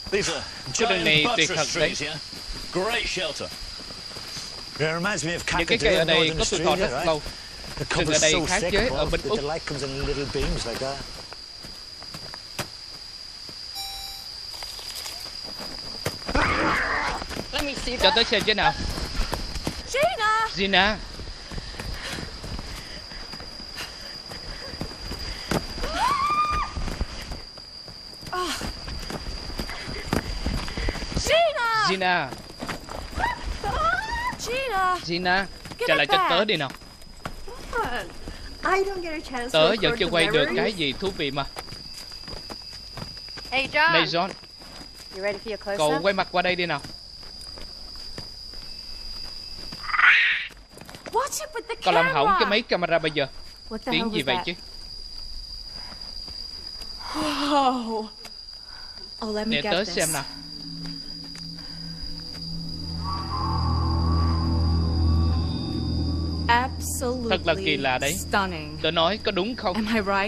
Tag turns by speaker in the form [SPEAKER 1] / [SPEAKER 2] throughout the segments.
[SPEAKER 1] Cái đường này tuyệt thật đấy. Những cái cây ở đây có tuổi thọ rất lâu. Rừng ở đây khác với ở bên Úc. Cho tới xem thế nào. Gina. Gina. Gina, trả lại cho tớ đi nào. Tớ vẫn chưa quay được cái gì thú vị mà. Này John, cậu quay mặt qua đây đi nào. Cậu làm hỏng cái máy camera bây giờ. Tiếng gì vậy chứ? Để tớ xem nào. Thật là kỳ lạ đấy. Tớ nói có đúng không?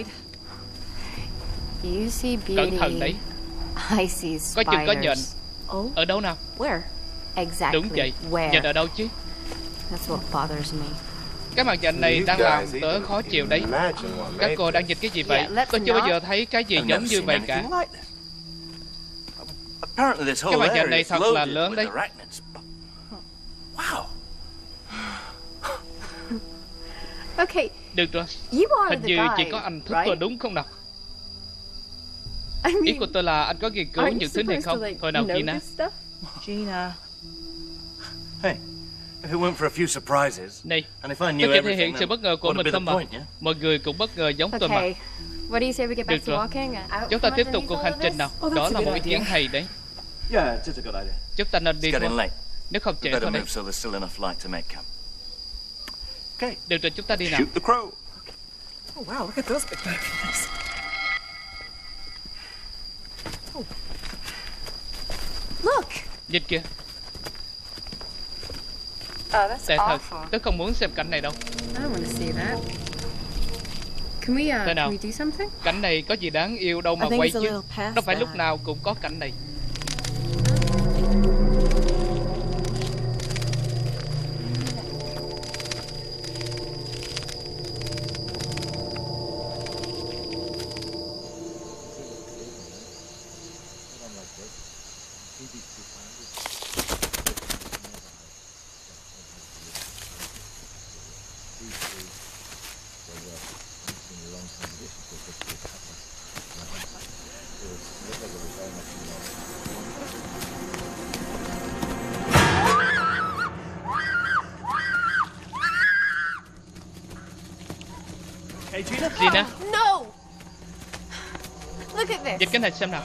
[SPEAKER 1] Cẩn thận đấy. Có chừng có nhện. Ở đâu nào? Đúng vậy. Nhện ở đâu chứ? Cái mặt nhện này đang làm tớ khó chịu đấy. Các cô đang nhìn cái gì vậy? Tôi chưa bao giờ thấy cái gì giống như vậy cả. Cái mặt nhện này thật là lớn đấy. Được rồi. Hình như chỉ có anh thức thôi đúng không nào? Ý của tôi là anh có nghiên cứu những thứ này không? Thôi nào Gina. Này, tôi chỉ thể hiện sự bất ngờ của mình thôi mà. Mọi người cũng bất ngờ giống tôi mà. Được rồi. Chúng ta tiếp tục cuộc hành trình nào. Đó là một ý kiến hay đấy. Chúng ta nên đi thôi. Nếu không trễ thôi đấy. Được rồi, chúng ta đi nào. Nhìn kìa. Tệ thật, tớ không muốn xem cảnh này đâu. Thế nào, cảnh này có gì đáng yêu đâu mà quay chứ. Đâu phải lúc nào cũng có cảnh này. Gina, nhìn cái này xem nào.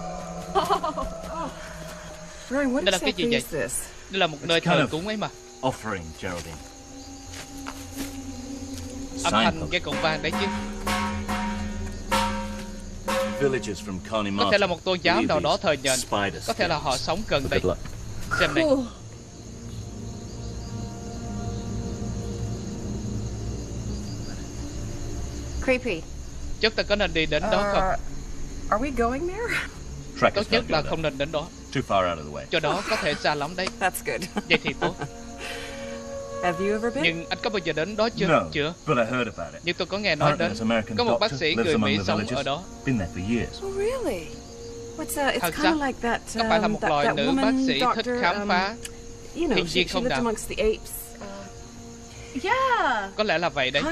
[SPEAKER 1] Đây là cái gì vậy? Đây là một nơi thờ cúng ấy mà. Âm thanh cái cổng vang đấy chứ. Có thể là một tôn giáo nào đó thờ nhện. Có thể là họ sống gần đây. Xem này.
[SPEAKER 2] Creepy.
[SPEAKER 1] Chúng ta có nên đi đến đó không? Tốt nhất là không nên đến đó. Chỗ đó có thể xa lắm đấy. Vậy thì tốt. Nhưng anh có bao giờ đến đó chưa? Chưa. Nhưng tôi có nghe nói đến. Có một bác sĩ người Mỹ sống ở đó. Thật sao? Có phải là một loài nữ bác sĩ thích khám phá thiên nhiên không nào? Có lẽ là vậy đấy.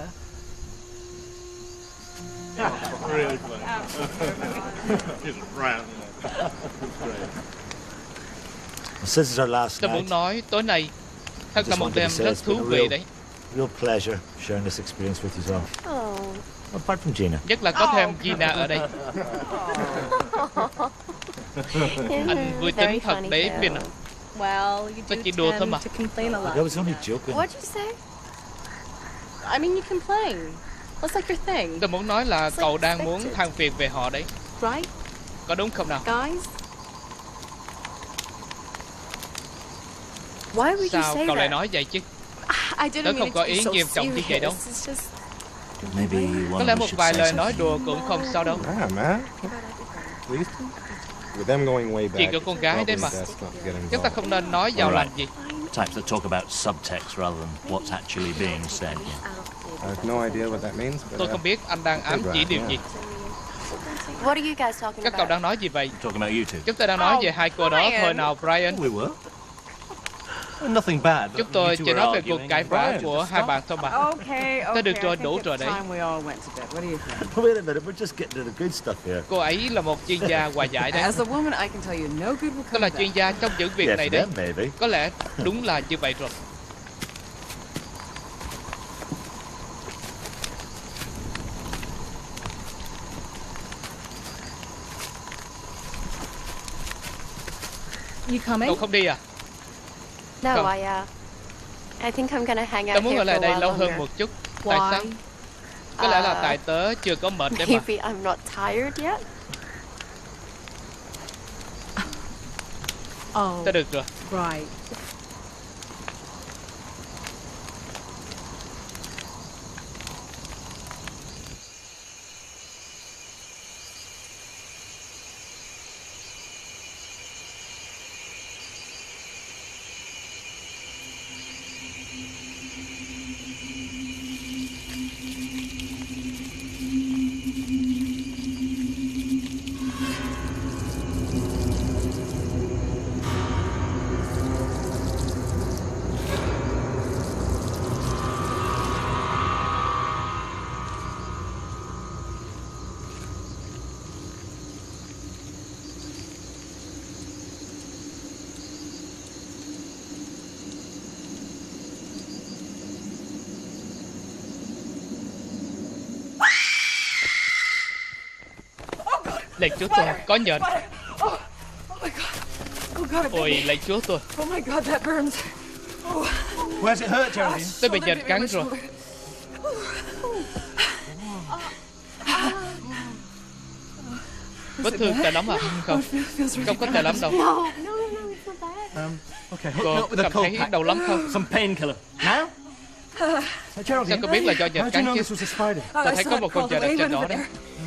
[SPEAKER 1] Tôi muốn nói tối nay thật là một đêm rất thú vị đấy. Nhất là có thêm Gina ở đây. Anh vui tính thật đấy Finn. Tôi chỉ đùa thôi mà. Tôi muốn nói là cậu đang muốn than phiền về họ đấy. Có đúng không nào? Sao cậu lại nói vậy chứ? Tớ không có ý nghiêm trọng như vậy đâu. Có lẽ một vài lời nói đùa cũng không sao đâu. Chuyện của con gái đấy mà. Chúng ta không nên nói giàu làm gì.
[SPEAKER 2] Types that talk about subtext rather than what's actually being said.
[SPEAKER 1] Tôi không biết anh đang ám chỉ điều gì. Các cậu đang nói gì vậy? Chúng ta đang nói về hai cô đó thôi nào, Brian. Chúng tôi chỉ nói về cuộc cãi vã của hai bạn thôi mà. Thế được rồi, đủ rồi đấy. Cô ấy là một chuyên gia hòa giải đấy. Tôi là chuyên gia trong những việc này đấy. Có lẽ đúng là như vậy rồi. Cậu không đi à? Không. Tớ muốn ở lại đây lâu hơn một chút. Tại sao? Có lẽ là tại tớ chưa có mệt đấy mà. Tớ được rồi. Lạy Chúa tôi, có nhện. Ôi, lạy Chúa tôi. Tôi bị nhện cắn rồi. Vết thương tệ lắm à? Không, không có tệ lắm đâu. Cô cảm thấy đau lắm không? Sao cô biết là do nhện cắn chứ? Tôi thấy có một con nhện ở trên đó đấy.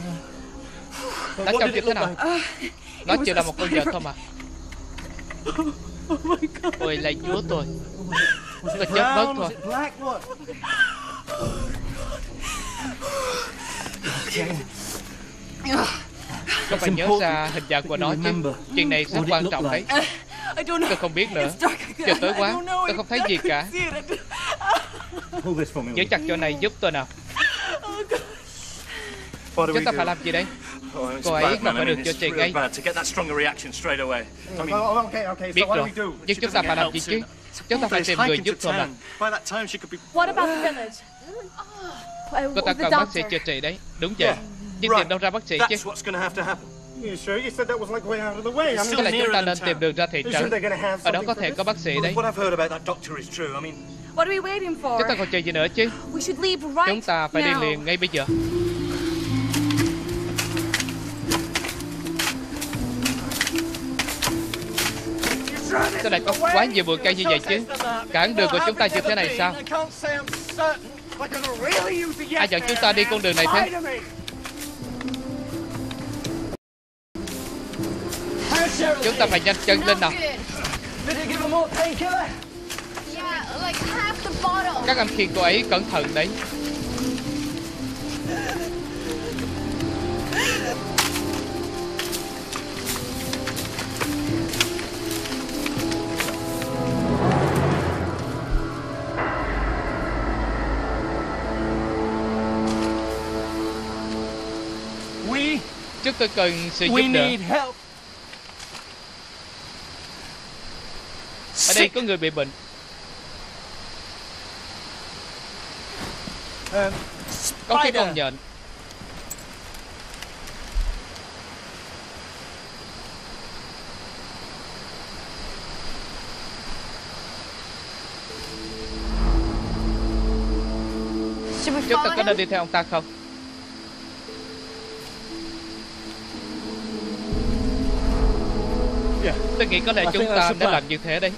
[SPEAKER 1] Nó trông như thế nào? Nó chỉ là một con nhện thôi mà. Ôi lạy Chúa tôi. Tôi chết mất thôi. Các bạn nhớ ra hình dạng của nó chứ. Chuyện này rất quan trọng đấy. Tôi không biết nữa. Trời tối quá, tôi không thấy gì cả. Giữ chặt chỗ này giúp tôi nào. Chúng ta phải làm gì đây? Cô ấy cần phải được chữa trị ngay. Biết rồi, nhưng chúng ta phải làm gì chứ? Chúng ta phải tìm người giúp thôi mà. Cô ta cần bác sĩ chữa trị đấy. Đúng vậy. Nhưng tìm đâu ra bác sĩ chứ? Có lẽ chúng ta nên tìm đường ra thị trấn. Ở đó có thể có bác sĩ đấy. Chúng ta còn chờ gì nữa chứ? Chúng ta phải đi liền ngay bây giờ. Sao lại có quá nhiều bụi cây như vậy chứ? Cản đường của chúng ta như thế này sao? Ai dẫn chúng ta đi con đường này thế? Chúng ta phải nhanh chân lên nào. Các anh khuyên cô ấy cẩn thận đấy. Chúng tôi cần sự giúp đỡ. Ở đây có người bị bệnh. Có cái con nhện. Chúng ta có nên đi theo ông ta không? Tôi nghĩ có lẽ chúng ta nên làm như thế đấy.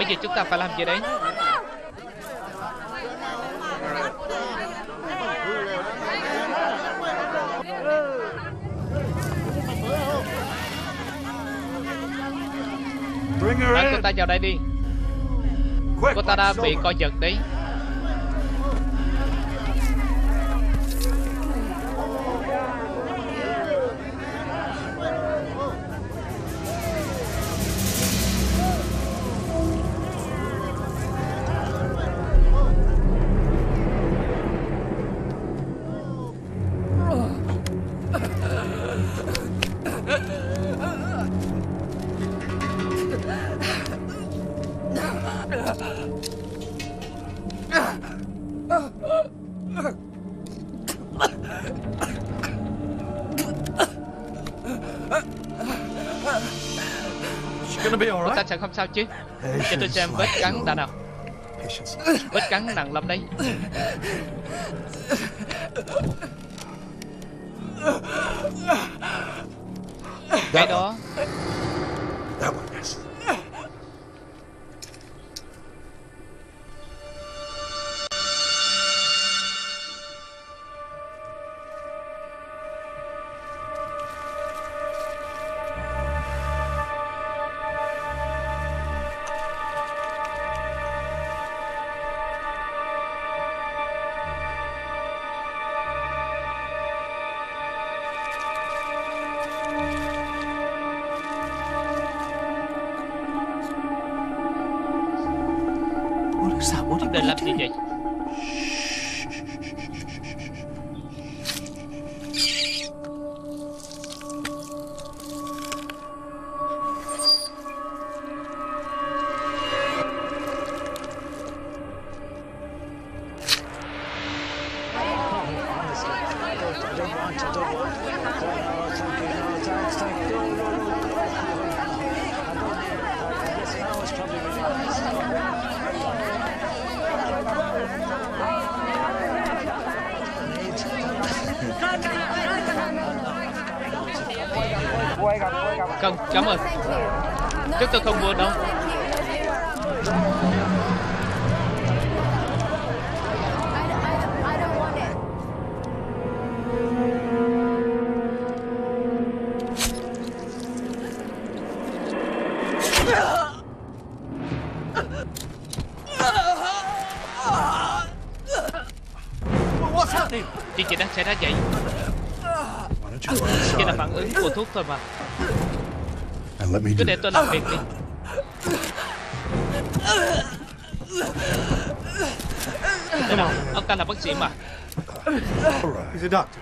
[SPEAKER 1] Bây giờ chúng ta phải làm gì đấy? Hãy cô ta vào đây đi. Cô ta đã bị co giật đấy. Cô ta sẽ không sao chứ? Cho tôi xem vết cắn đã nào. Vết cắn nặng lắm đấy. Cái đó. Định làm gì vậy? Không, cảm ơn. Chúng tôi không mua đâu. Chuyện gì đang xảy ra vậy? Chỉ là phản ứng của thuốc thôi mà. Cứ để tôi làm việc đi. Thế nào, ông ta là bác sĩ mà.
[SPEAKER 3] He's a doctor.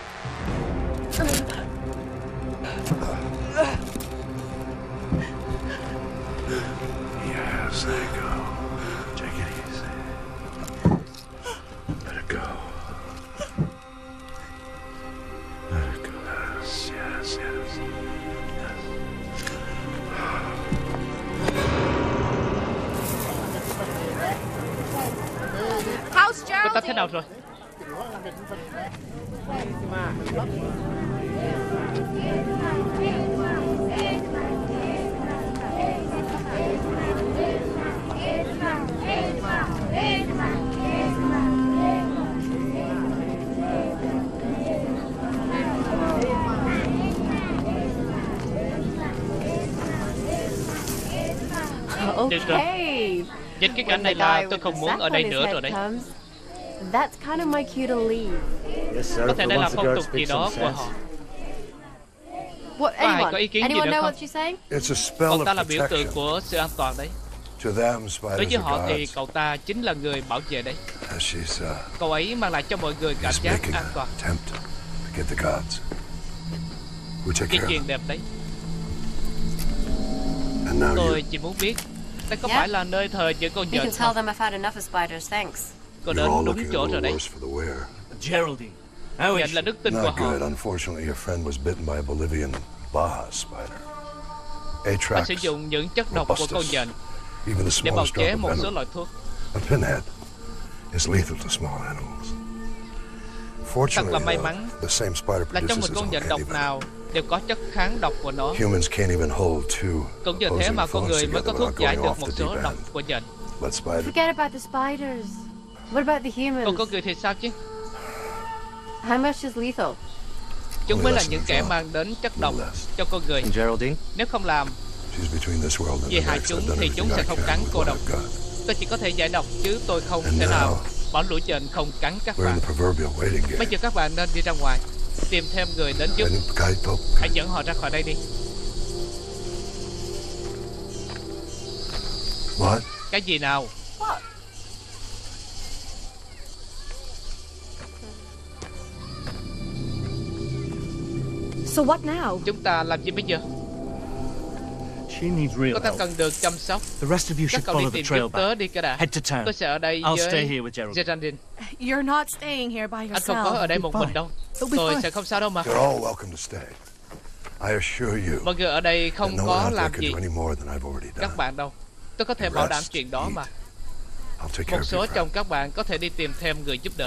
[SPEAKER 3] Yes, there you go. Take it easy. Let it go. Let it go. Yes, yes, yes.
[SPEAKER 1] Cô ta thế nào rồi? Được rồi. Nhìn cái cảnh này là tôi không muốn ở đây nữa rồi đấy. Có thể đây là phong tục gì đó của họ. Có ai có ý kiến gì nữa không? Cậu ta là biểu tượng của sự an toàn đấy. Đối với họ thì cậu ta chính là người bảo vệ đấy. Cậu ấy mang lại cho mọi người cảm giác an toàn. Cái chuyện đẹp đấy. Tôi chỉ muốn biết đây có phải là nơi thờ những con nhện không? Cô đến đúng chỗ rồi đấy. Nhện là đức tin của họ. Họ sử dụng những chất độc của con nhện để bào chế một số loại thuốc. Thật là may mắn là trong một con nhện độc nào đều có chất kháng độc của nó. Cũng nhờ thế mà con người mới có thuốc giải được một số độc của nhện.
[SPEAKER 4] Forget about the spiders. What about the humans?
[SPEAKER 1] Còn con người thì sao chứ?
[SPEAKER 4] How much is lethal?
[SPEAKER 1] Chúng mới là những kẻ mang đến chất độc cho con người. Nếu không làm vì hại chúng thì chúng sẽ không cắn cô độc. Tôi chỉ có thể giải độc chứ tôi không thể nào bảo lũ nhện không cắn các bạn. Bây giờ các bạn nên đi ra ngoài tìm thêm người đến giúp. Hãy dẫn họ ra khỏi đây đi. Cái gì nào?
[SPEAKER 4] So what now?
[SPEAKER 1] Chúng ta làm gì bây giờ? Cô ta cần được chăm sóc. Các cậu đi tìm giúp tớ đi cái đã. Tôi sẽ ở đây với Geraldine.
[SPEAKER 4] You're not staying here by yourself.
[SPEAKER 1] Anh không có ở đây một mình đâu. Tôi sẽ không sao đâu mà. Mọi người ở đây không có làm gì các bạn đâu. Tôi có thể bảo đảm chuyện đó mà. Một số trong các bạn có thể đi tìm thêm người giúp đỡ.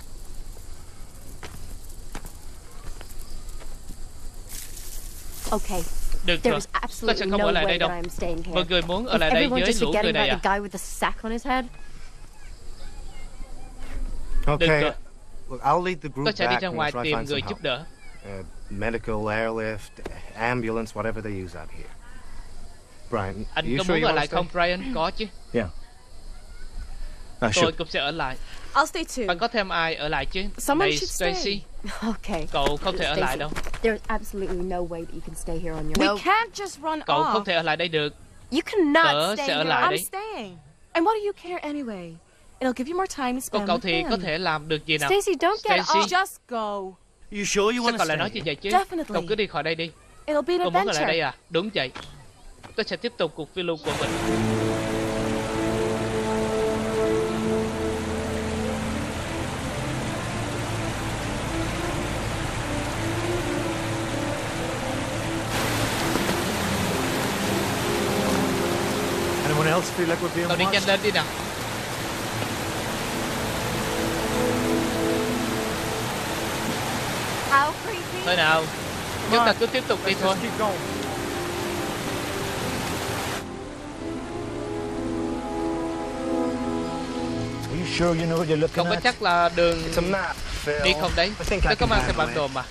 [SPEAKER 4] Okay.
[SPEAKER 1] Được rồi, tôi sẽ không ở lại đây đâu. Mọi người muốn ở lại đây với lũ người này à? Được rồi, tôi sẽ đi ra ngoài tìm người giúp đỡ.
[SPEAKER 5] Medical, airlift, ambulance, whatever they use out here. Brian,
[SPEAKER 1] anh có muốn ở lại không, Brian? Có chứ. Tôi cũng sẽ ở lại.
[SPEAKER 4] I'll stay too.
[SPEAKER 1] Bạn có thêm ai ở lại chứ?
[SPEAKER 4] Someone
[SPEAKER 1] should Stacy.
[SPEAKER 4] Okay.
[SPEAKER 1] Cậu không thể ở lại đâu.
[SPEAKER 4] There's absolutely no way that you can stay here on your own. We can't just run off.
[SPEAKER 1] Cậu không thể ở lại đây được.
[SPEAKER 4] You cannot
[SPEAKER 1] Tớ
[SPEAKER 4] stay
[SPEAKER 1] sẽ ở
[SPEAKER 4] here.
[SPEAKER 1] lại đấy.
[SPEAKER 4] I'm staying. And what do you care anyway? It'll give you more time to spend.
[SPEAKER 1] Còn cậu thì có thể làm được gì nào?
[SPEAKER 4] Stacy, don't get off. Just go.
[SPEAKER 5] You sure you want to
[SPEAKER 1] stay? Sao cậu lại nói như vậy chứ? Cậu cứ đi khỏi đây đi.
[SPEAKER 4] It'll be an
[SPEAKER 1] Cậu muốn ở lại đây
[SPEAKER 4] adventure.
[SPEAKER 1] à? Đúng vậy. Tôi sẽ tiếp tục cuộc phiêu lưu của mình. Cậu đi nhanh lên đi nào. Thôi nào, chúng ta cứ tiếp tục đi thôi. Không có chắc là đường đi không đấy. Tôi có mang theo bản đồ mà.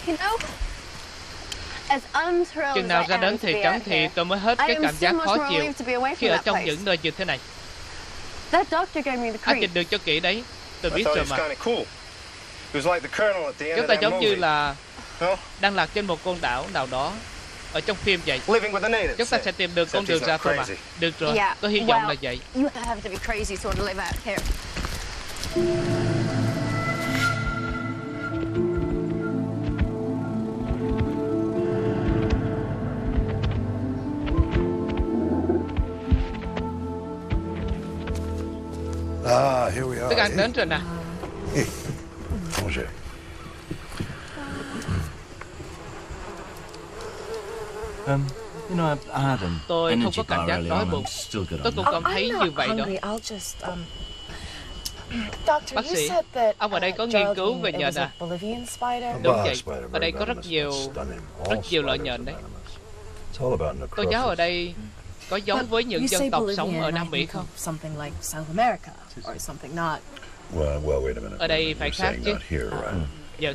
[SPEAKER 1] Chừng nào ra đến thị trấn thì tôi mới hết cái cảm giác khó chịu khi ở trong những nơi như thế này. Anh nhìn đường cho kỹ đấy. Tôi biết rồi mà. Chúng ta giống như là đang lạc trên một con đảo nào đó ở trong phim vậy. Chúng ta sẽ tìm được con đường ra thôi mà. Được rồi, tôi hy vọng là vậy. Thức ăn đến rồi nè. Tôi không có cảm giác đói bụng. Tôi cũng cảm thấy như vậy đó. Bác sĩ, ông ở đây có nghiên cứu về nhện à? Đúng vậy, ở đây có rất nhiều loại nhện đấy. Cô giáo ở đây có giống với những dân tộc sống ở Nam Mỹ không? Ở đây phải khác chứ. Dạ.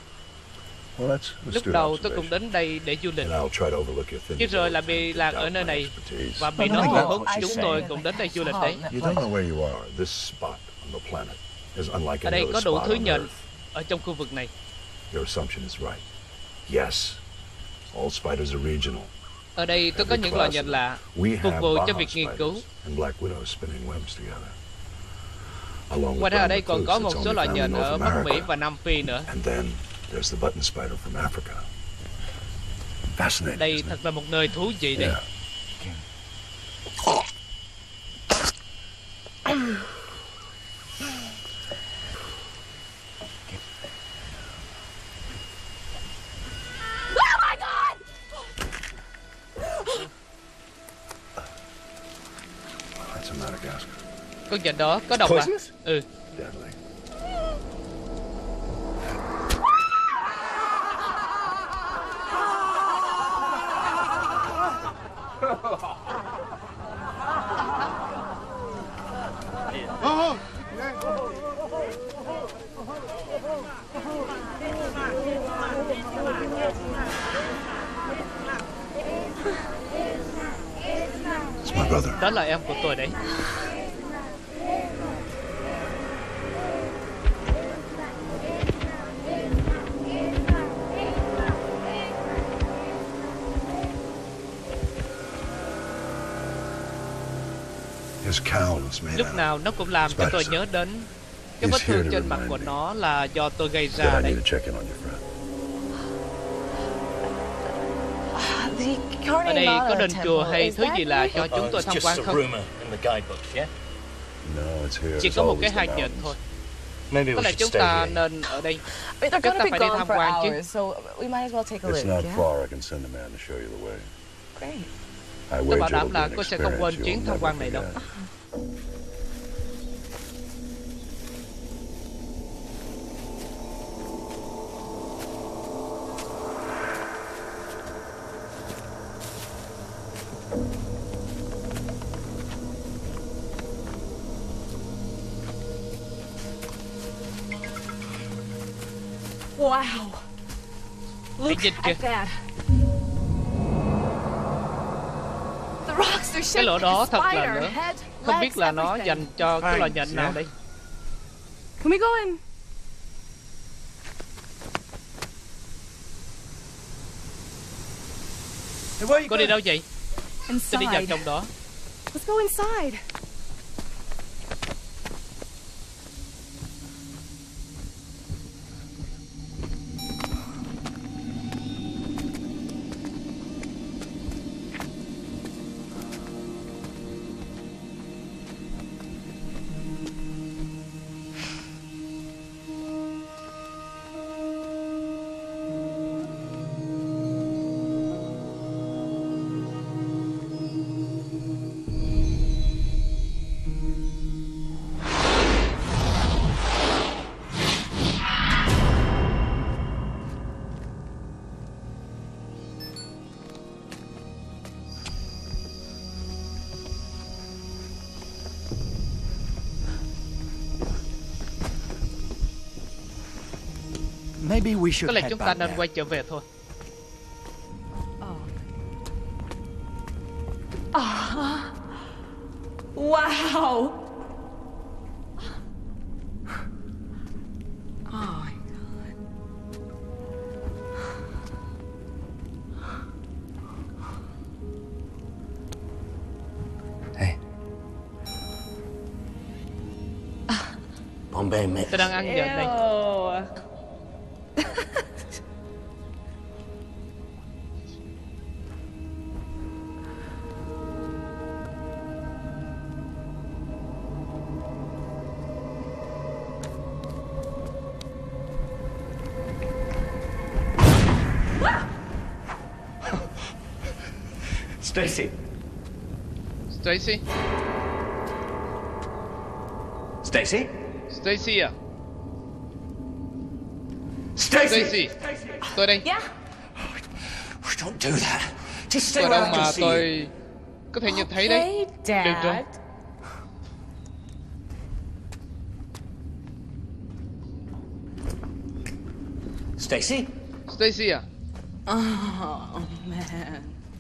[SPEAKER 1] Lúc đầu tôi cũng đến đây để du lịch, chứ rồi là bị lạc ở nơi này và bị nó thu hút. Chúng tôi cũng đến đây du lịch đấy. Ở đây có đủ thứ nhện ở trong khu vực này. Ở đây tôi có những loài nhện lạ phục vụ cho việc nghiên cứu. Ngoài ra ở đây còn có một số loài nhện ở Bắc Mỹ và Nam Phi nữa. Đây thật là một nơi thú vị đấy. Con nhện đó có độc à? Ừ. Đó là em của tôi đấy. Lúc nào nó cũng làm cho tôi nhớ đến cái vết thương trên mặt của nó là do tôi gây ra đấy. Ở đây có đền chùa hay thứ gì là cho chúng tôi tham quan không? Chỉ có một cái hang nhện thôi. Có lẽ chúng ta nên ở đây. Chúng ta phải đi tham quan chứ. Tôi bảo đảm là cô sẽ không quên chuyến tham quan này đâu.
[SPEAKER 4] Wow. Look at that.
[SPEAKER 1] Cái lỗ đó thật là lớn. Không biết là nó dành cho cái loài nhện nào đây.
[SPEAKER 4] Can we go in?
[SPEAKER 1] Cô đi đâu vậy? Tôi đi vào trong đó.
[SPEAKER 4] Let's go inside.
[SPEAKER 1] Có lẽ chúng ta nên quay trở về thôi.
[SPEAKER 4] Wow.
[SPEAKER 1] Tôi đang ăn nhện đây.
[SPEAKER 2] Stacy.
[SPEAKER 1] Stacy.
[SPEAKER 2] Stacy.
[SPEAKER 1] Stacy à?
[SPEAKER 2] Stacy.
[SPEAKER 1] Tôi đây.
[SPEAKER 2] Don't do that. Just stay
[SPEAKER 1] Ở
[SPEAKER 2] where
[SPEAKER 1] đâu
[SPEAKER 2] I
[SPEAKER 1] mà
[SPEAKER 2] can see you.
[SPEAKER 1] tôi có thể nhìn thấy đấy. Được rồi.
[SPEAKER 2] Stacy.
[SPEAKER 1] Stacy à?
[SPEAKER 4] Oh man.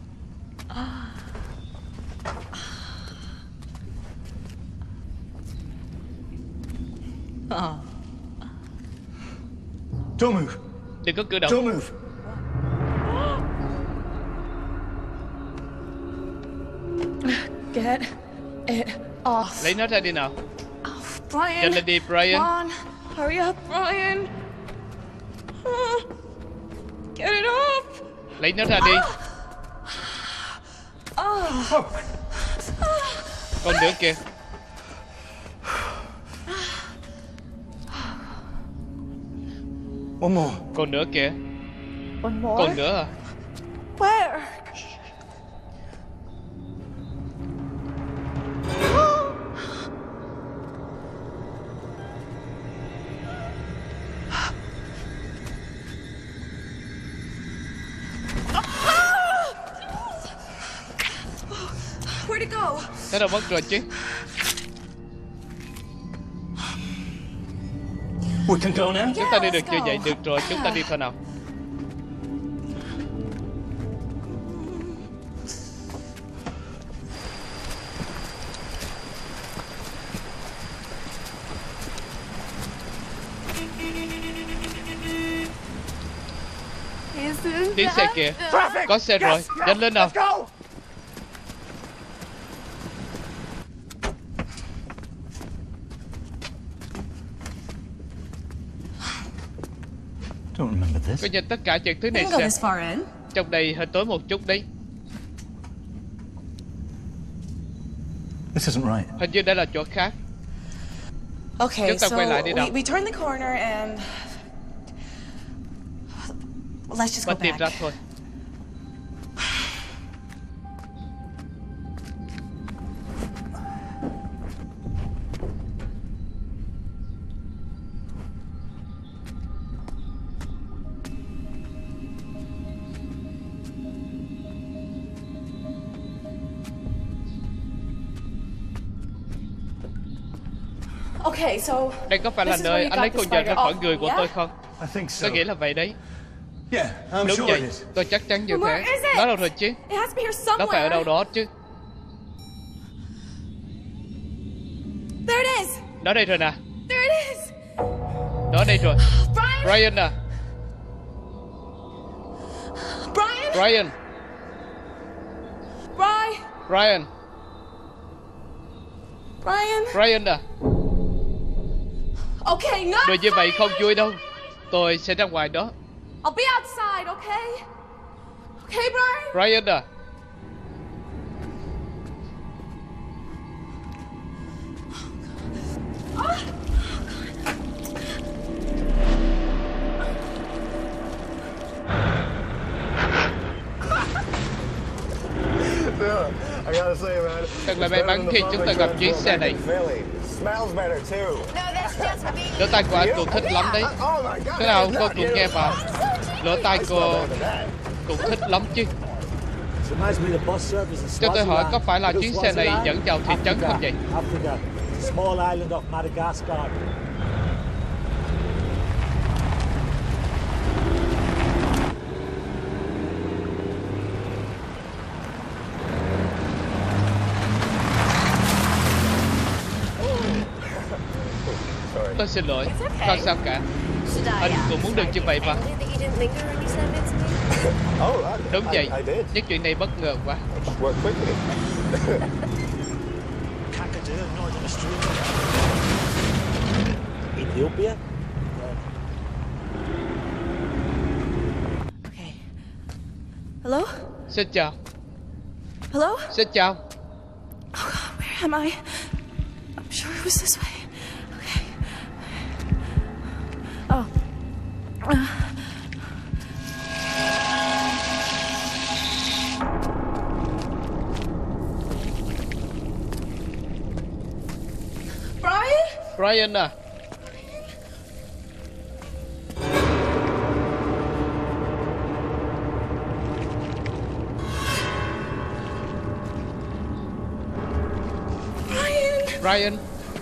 [SPEAKER 2] Don't move.
[SPEAKER 1] Đừng có cử động.
[SPEAKER 2] Don't move.
[SPEAKER 4] Get it off.
[SPEAKER 1] Lấy nó ra đi nào.
[SPEAKER 4] Brian.
[SPEAKER 1] Nhanh lên đi, Brian.
[SPEAKER 4] Come on. Hurry up, Brian. Get it off.
[SPEAKER 1] Lấy nó ra đi. Còn nữa kìa.
[SPEAKER 2] One more.
[SPEAKER 1] Còn nữa kìa.
[SPEAKER 4] One more.
[SPEAKER 1] Còn nữa à?
[SPEAKER 4] Where? Where'd it go?
[SPEAKER 1] Nó đâu mất rồi chứ.
[SPEAKER 2] We can go now.
[SPEAKER 1] Chúng ta đi được chưa vậy? Được rồi, chúng ta đi thôi nào. Tiếng xe kìa. Có xe rồi. Nhanh lên nào. Có nhìn tất cả những thứ này sao? Trong đây hơi tối một chút đấy. Hình như đây là chỗ khác. Chúng ta quay lại đi nào. Và tìm ra thôi. Đây có phải là nơi anh lấy con dao ra khỏi người của tôi không? Tôi nghĩ là vậy đấy. Đúng vậy, tôi chắc chắn như thế. Nó đâu rồi chứ? Nó phải ở đâu đó chứ. Nó đây rồi nè. Nó đây rồi. Brian à. Brian. Brian à. Đừng như vậy không vui đâu. Tôi sẽ ra ngoài đó. Brian à. Thật là may mắn khi chúng ta gặp chiếc xe này. Lỗ tai của anh cũng thích lắm đấy. Thế nào cô cũng nghe vào. Lỗ tai cô cũng thích lắm chứ. Cho tôi hỏi có phải là chuyến xe này dẫn vào thị trấn không vậy? Tôi xin lỗi, không sao cả. Anh cũng muốn được như vậy mà. Đúng vậy, những chuyện này bất ngờ quá.
[SPEAKER 6] Ethiopia.
[SPEAKER 4] Hello?
[SPEAKER 1] Xin chào.
[SPEAKER 4] Hello?
[SPEAKER 1] Xin chào.
[SPEAKER 4] Oh God, where am I? I'm sure it was this way. Oh.
[SPEAKER 1] Brian à. Brian.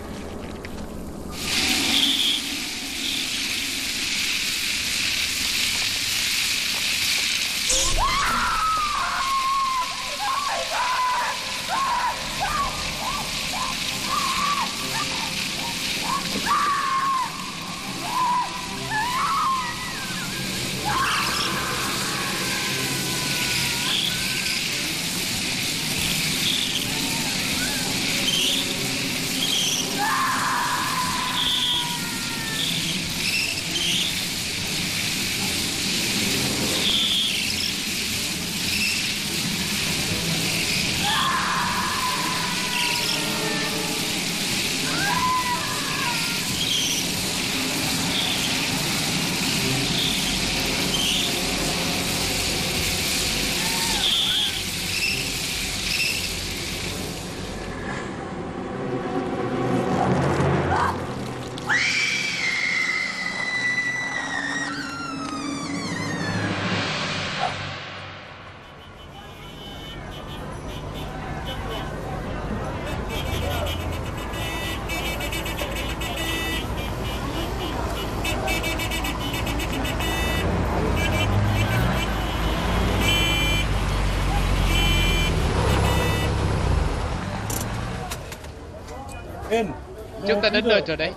[SPEAKER 1] Chúng ta đến nơi rồi đấy.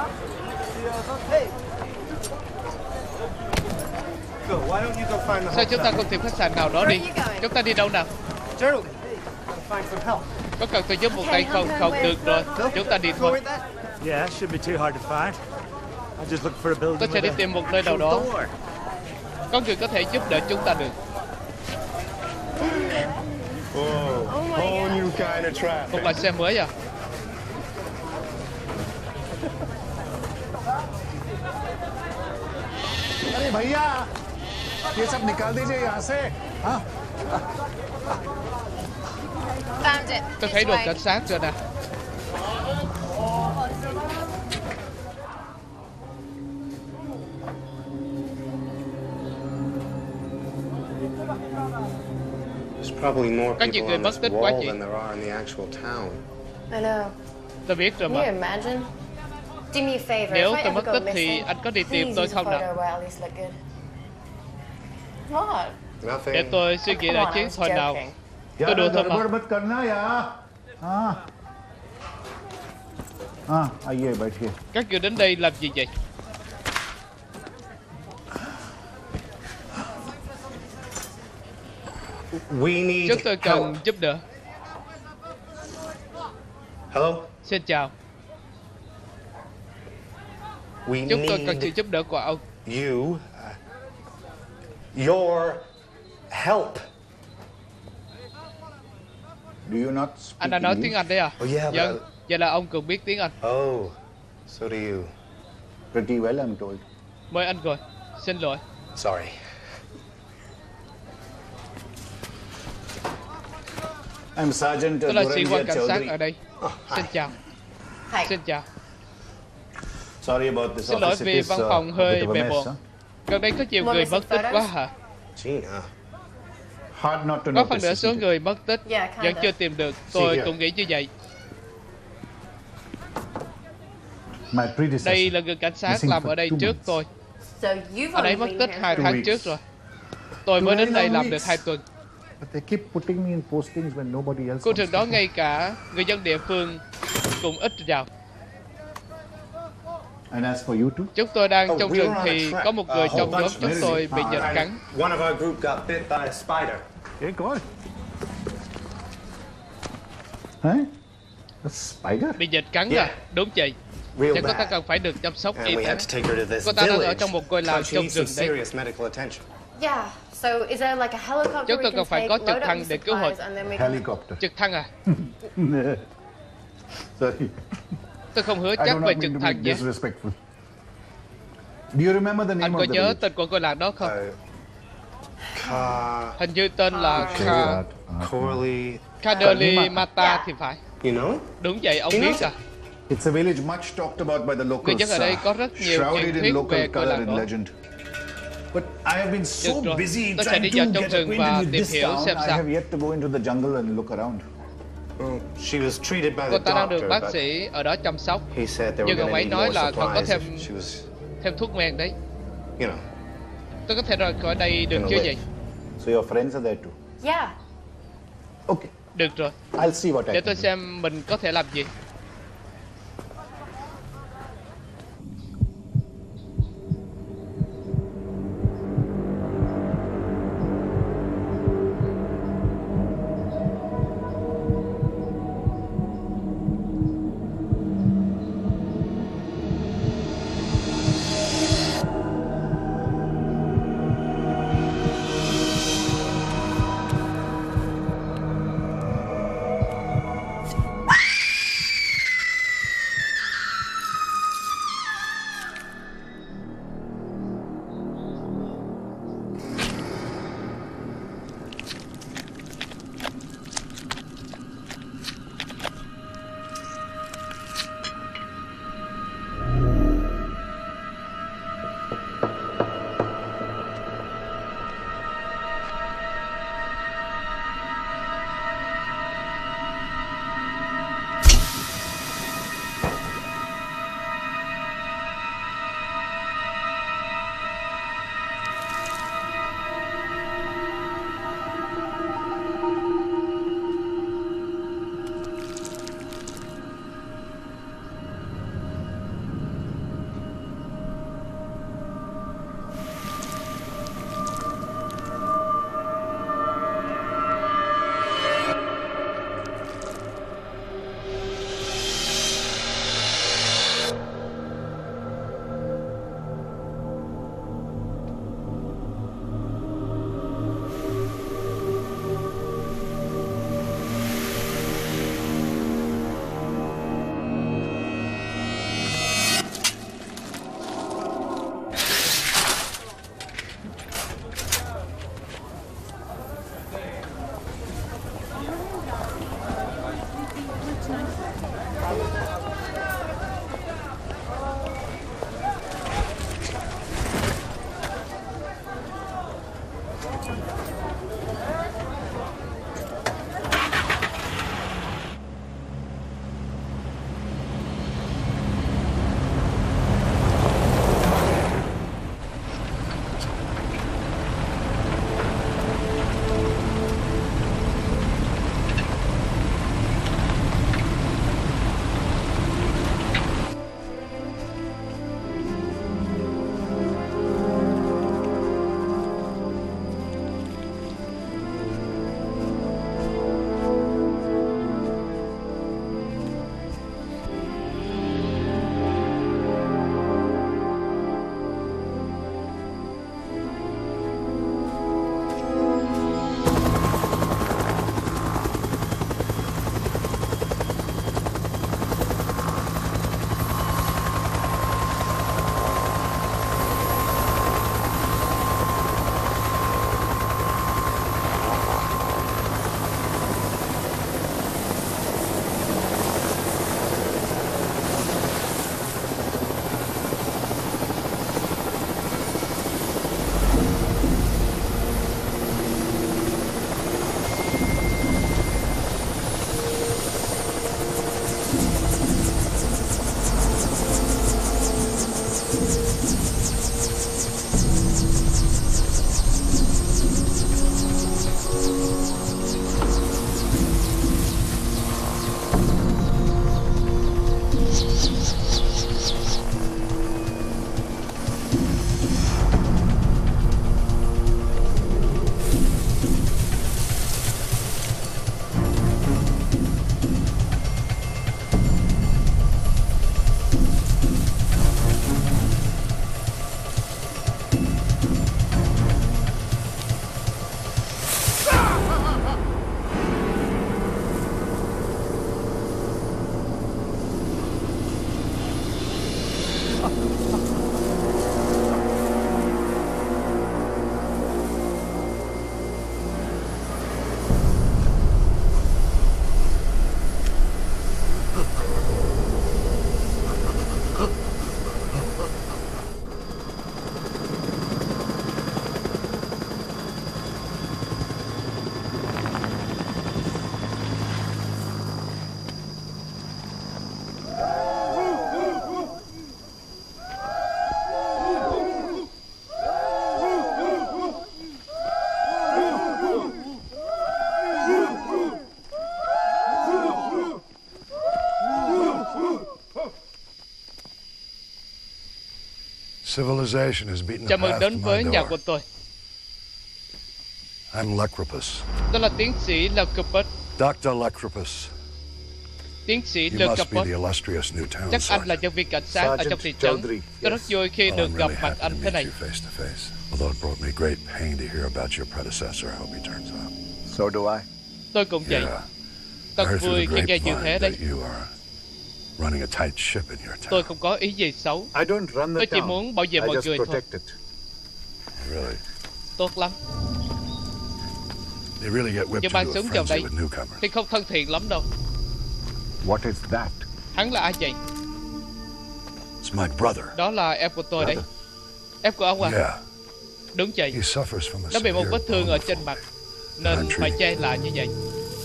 [SPEAKER 1] Sao chúng ta không tìm khách sạn nào đó đi? Chúng ta đi đâu nào? Có cần tôi giúp một tay không? Không được rồi, chúng ta đi thôi.
[SPEAKER 6] Yeah, shouldn't be too hard to find. I just look for a building.
[SPEAKER 1] Tôi sẽ đi tìm một nơi nào đó. Có người có thể giúp đỡ chúng ta được. Một loại xe mới à?
[SPEAKER 7] अरे भैया, ये सब निकाल दीजिए यहाँ से, हाँ?
[SPEAKER 1] Tôi thấy đồn cảnh sát rồi nè. Có nhiều người mất tích quá chị. Tôi biết rồi mà. Nếu tôi mất tích thì anh có đi tìm tôi không nào? Để tôi suy nghĩ lại chứ thôi nào. Tôi đùa thôi mà.
[SPEAKER 7] आइए बैठिए.
[SPEAKER 1] Các người đến đây làm gì vậy? Chúng tôi cần giúp đỡ.
[SPEAKER 5] Hello.
[SPEAKER 1] Xin chào. Chúng tôi cần sự giúp đỡ của ông.
[SPEAKER 5] Your help.
[SPEAKER 7] Do you not speak
[SPEAKER 1] Anh đã nói
[SPEAKER 7] English?
[SPEAKER 1] tiếng Anh đấy à? Vâng. Vậy là ông cũng biết tiếng Anh.
[SPEAKER 5] Oh, so do you.
[SPEAKER 7] Pretty well, I'm told.
[SPEAKER 1] Mời anh rồi. Xin lỗi.
[SPEAKER 5] Sorry.
[SPEAKER 7] I'm Sergeant
[SPEAKER 1] Tôi là sĩ quan
[SPEAKER 7] Duranjit
[SPEAKER 1] cảnh sát
[SPEAKER 7] Chaudhary.
[SPEAKER 1] ở đây. Xin chào. Xin chào.
[SPEAKER 7] Sorry about this
[SPEAKER 1] Xin lỗi
[SPEAKER 7] office.
[SPEAKER 1] vì
[SPEAKER 7] It is
[SPEAKER 1] văn
[SPEAKER 7] a
[SPEAKER 1] phòng
[SPEAKER 7] bit
[SPEAKER 1] hơi
[SPEAKER 7] of a
[SPEAKER 1] bề
[SPEAKER 7] mess,
[SPEAKER 1] bộn.
[SPEAKER 7] huh?
[SPEAKER 1] Gần đây có nhiều người mất tích quá hả?
[SPEAKER 5] Gina.
[SPEAKER 7] Hard not to
[SPEAKER 1] Có phần
[SPEAKER 7] notice,
[SPEAKER 1] nửa số
[SPEAKER 7] isn't it?
[SPEAKER 1] người mất tích vẫn chưa tìm được. Tôi cũng nghĩ như vậy.
[SPEAKER 7] My predecessor.
[SPEAKER 1] Đây là người cảnh sát
[SPEAKER 7] Missing
[SPEAKER 1] làm
[SPEAKER 7] for
[SPEAKER 1] ở đây
[SPEAKER 7] 2
[SPEAKER 1] trước
[SPEAKER 7] months.
[SPEAKER 1] tôi. Anh ấy mất tích 2 tháng trước rồi. Tôi mới đến đây làm được 2 tuần.
[SPEAKER 7] But they keep putting me in postings when nobody else.
[SPEAKER 1] Khu trường
[SPEAKER 7] wants
[SPEAKER 1] đó
[SPEAKER 7] to.
[SPEAKER 1] ngay cả người dân địa phương cũng ít vào.
[SPEAKER 7] And as for you two?
[SPEAKER 1] Chúng tôi đang
[SPEAKER 5] Oh,
[SPEAKER 1] trong
[SPEAKER 5] we
[SPEAKER 1] rừng
[SPEAKER 5] were on a
[SPEAKER 1] thì
[SPEAKER 5] trek.
[SPEAKER 1] có một người trong nhóm chúng tôi bị dịch cắn.
[SPEAKER 5] One of our group got bit by a spider.
[SPEAKER 7] Okay, go on. Huh? A spider?
[SPEAKER 1] Bị dịch cắn
[SPEAKER 5] Yeah.
[SPEAKER 1] à? Đúng vậy.
[SPEAKER 5] Real
[SPEAKER 1] Và cô ta
[SPEAKER 5] bad.
[SPEAKER 1] cần phải được chăm sóc
[SPEAKER 5] And
[SPEAKER 1] y
[SPEAKER 5] we
[SPEAKER 1] tế.
[SPEAKER 5] had to take her to this
[SPEAKER 1] Cô ta đang ở
[SPEAKER 5] village.
[SPEAKER 1] trong một ngôi làng
[SPEAKER 5] So she
[SPEAKER 1] trong
[SPEAKER 5] needs
[SPEAKER 1] rừng
[SPEAKER 5] some
[SPEAKER 1] đấy.
[SPEAKER 5] serious medical attention.
[SPEAKER 1] Chúng tôi cần phải có trực thăng để cứu hộ.
[SPEAKER 7] Helicopter.
[SPEAKER 1] Trực thăng à?
[SPEAKER 7] Sorry.
[SPEAKER 1] Tôi không hứa
[SPEAKER 7] I
[SPEAKER 1] chắc
[SPEAKER 7] do
[SPEAKER 1] về
[SPEAKER 7] not
[SPEAKER 1] trực
[SPEAKER 7] mean to be
[SPEAKER 1] thăng nhé.
[SPEAKER 7] disrespectful. Do you remember the
[SPEAKER 1] Anh
[SPEAKER 7] name
[SPEAKER 1] có
[SPEAKER 7] of the
[SPEAKER 1] nhớ
[SPEAKER 7] village?
[SPEAKER 1] tên của ngôi làng đó không? Hình như tên là
[SPEAKER 5] Corley.
[SPEAKER 1] Kaderli Mata thì phải.
[SPEAKER 5] You know?
[SPEAKER 1] Đúng vậy, ông biết à?
[SPEAKER 7] It's a village much talked about by the
[SPEAKER 1] Người
[SPEAKER 7] locals.
[SPEAKER 1] dân ở đây có rất nhiều
[SPEAKER 7] shrouded
[SPEAKER 1] truyền
[SPEAKER 7] in
[SPEAKER 1] thuyết
[SPEAKER 7] local
[SPEAKER 1] về ngôi
[SPEAKER 7] color
[SPEAKER 1] làng
[SPEAKER 7] and
[SPEAKER 1] đó.
[SPEAKER 7] legend. But I have been so
[SPEAKER 1] Được rồi,
[SPEAKER 7] busy
[SPEAKER 1] tôi sẽ đi
[SPEAKER 7] trying
[SPEAKER 1] vào
[SPEAKER 7] to
[SPEAKER 1] trong
[SPEAKER 7] get
[SPEAKER 1] rừng
[SPEAKER 7] acquainted
[SPEAKER 1] và
[SPEAKER 7] with
[SPEAKER 1] tìm
[SPEAKER 7] this
[SPEAKER 1] hiểu
[SPEAKER 7] town.
[SPEAKER 1] xem
[SPEAKER 7] I
[SPEAKER 1] sao.
[SPEAKER 7] have yet to go into the jungle and look around.
[SPEAKER 5] She was treated by
[SPEAKER 1] Cô
[SPEAKER 5] the
[SPEAKER 1] ta đang được
[SPEAKER 5] doctor,
[SPEAKER 1] bác
[SPEAKER 5] but
[SPEAKER 1] sĩ ở đó chăm sóc.
[SPEAKER 5] he said they were
[SPEAKER 1] Nhưng ông
[SPEAKER 5] going to
[SPEAKER 1] ấy
[SPEAKER 5] need
[SPEAKER 1] nói
[SPEAKER 5] more
[SPEAKER 1] là còn có
[SPEAKER 5] supplies
[SPEAKER 1] thêm
[SPEAKER 5] if she was,
[SPEAKER 1] thuốc men đấy.
[SPEAKER 5] you know.
[SPEAKER 1] Tôi có thể rời khỏi đây được chứ gì?
[SPEAKER 7] So your friends are there too? Okay,
[SPEAKER 1] Được rồi.
[SPEAKER 7] I'll see what I
[SPEAKER 1] Để
[SPEAKER 7] can
[SPEAKER 1] tôi
[SPEAKER 7] do.
[SPEAKER 1] xem mình có thể làm gì.
[SPEAKER 3] Civilization has beaten
[SPEAKER 1] Chào
[SPEAKER 3] a
[SPEAKER 1] mừng
[SPEAKER 3] path
[SPEAKER 1] đến
[SPEAKER 3] to
[SPEAKER 1] với
[SPEAKER 3] my
[SPEAKER 1] nhà
[SPEAKER 3] door.
[SPEAKER 1] của tôi.
[SPEAKER 3] I'm Lecropus.
[SPEAKER 1] Tôi là tiến sĩ Lecropus.
[SPEAKER 3] Dr. Lecropus.
[SPEAKER 1] Tiến sĩ
[SPEAKER 3] You must be
[SPEAKER 1] Lecropus.
[SPEAKER 3] the illustrious Newtown
[SPEAKER 1] Chắc anh là
[SPEAKER 3] sergeant.
[SPEAKER 1] nhân viên cảnh sát ở trong thị trấn. Tôi rất vui khi
[SPEAKER 3] Oh,
[SPEAKER 1] được
[SPEAKER 3] I'm
[SPEAKER 1] gặp
[SPEAKER 3] really
[SPEAKER 1] mặt
[SPEAKER 3] happy
[SPEAKER 1] anh
[SPEAKER 3] to
[SPEAKER 1] thế
[SPEAKER 3] meet
[SPEAKER 1] này.
[SPEAKER 3] you face to face. Although it brought me great pain to hear about your predecessor. I hope he turns out.
[SPEAKER 7] So do I.
[SPEAKER 1] Tôi cũng vậy.
[SPEAKER 3] Yeah. I
[SPEAKER 1] Thật
[SPEAKER 3] heard through
[SPEAKER 1] vui
[SPEAKER 3] the
[SPEAKER 1] khi nghe như thế
[SPEAKER 3] grapevine
[SPEAKER 1] đấy.
[SPEAKER 3] that you are running a tight ship in your
[SPEAKER 1] Tôi
[SPEAKER 3] town.
[SPEAKER 1] không có ý gì xấu.
[SPEAKER 7] I don't run the
[SPEAKER 1] Tôi chỉ
[SPEAKER 7] town.
[SPEAKER 1] muốn bảo vệ
[SPEAKER 7] I
[SPEAKER 1] mọi
[SPEAKER 7] just
[SPEAKER 1] người thôi.
[SPEAKER 7] protect it.
[SPEAKER 3] Really?
[SPEAKER 1] Tốt lắm.
[SPEAKER 3] They really get whipped
[SPEAKER 1] Nhưng mang
[SPEAKER 3] into a
[SPEAKER 1] súng vào
[SPEAKER 3] frenzy
[SPEAKER 1] đây
[SPEAKER 3] with newcomers.
[SPEAKER 1] thì không thân thiện lắm đâu.
[SPEAKER 7] What is that?
[SPEAKER 1] Hắn là ai vậy?
[SPEAKER 3] It's my brother.
[SPEAKER 1] Đó là em của tôi đấy. Em của ông à?
[SPEAKER 3] Yeah.
[SPEAKER 1] Đúng vậy.
[SPEAKER 3] He suffers from a
[SPEAKER 1] Nó bị một
[SPEAKER 3] severe
[SPEAKER 1] vết thương ở
[SPEAKER 3] bone
[SPEAKER 1] trên
[SPEAKER 3] default.
[SPEAKER 1] mặt nên phải che lại như vậy.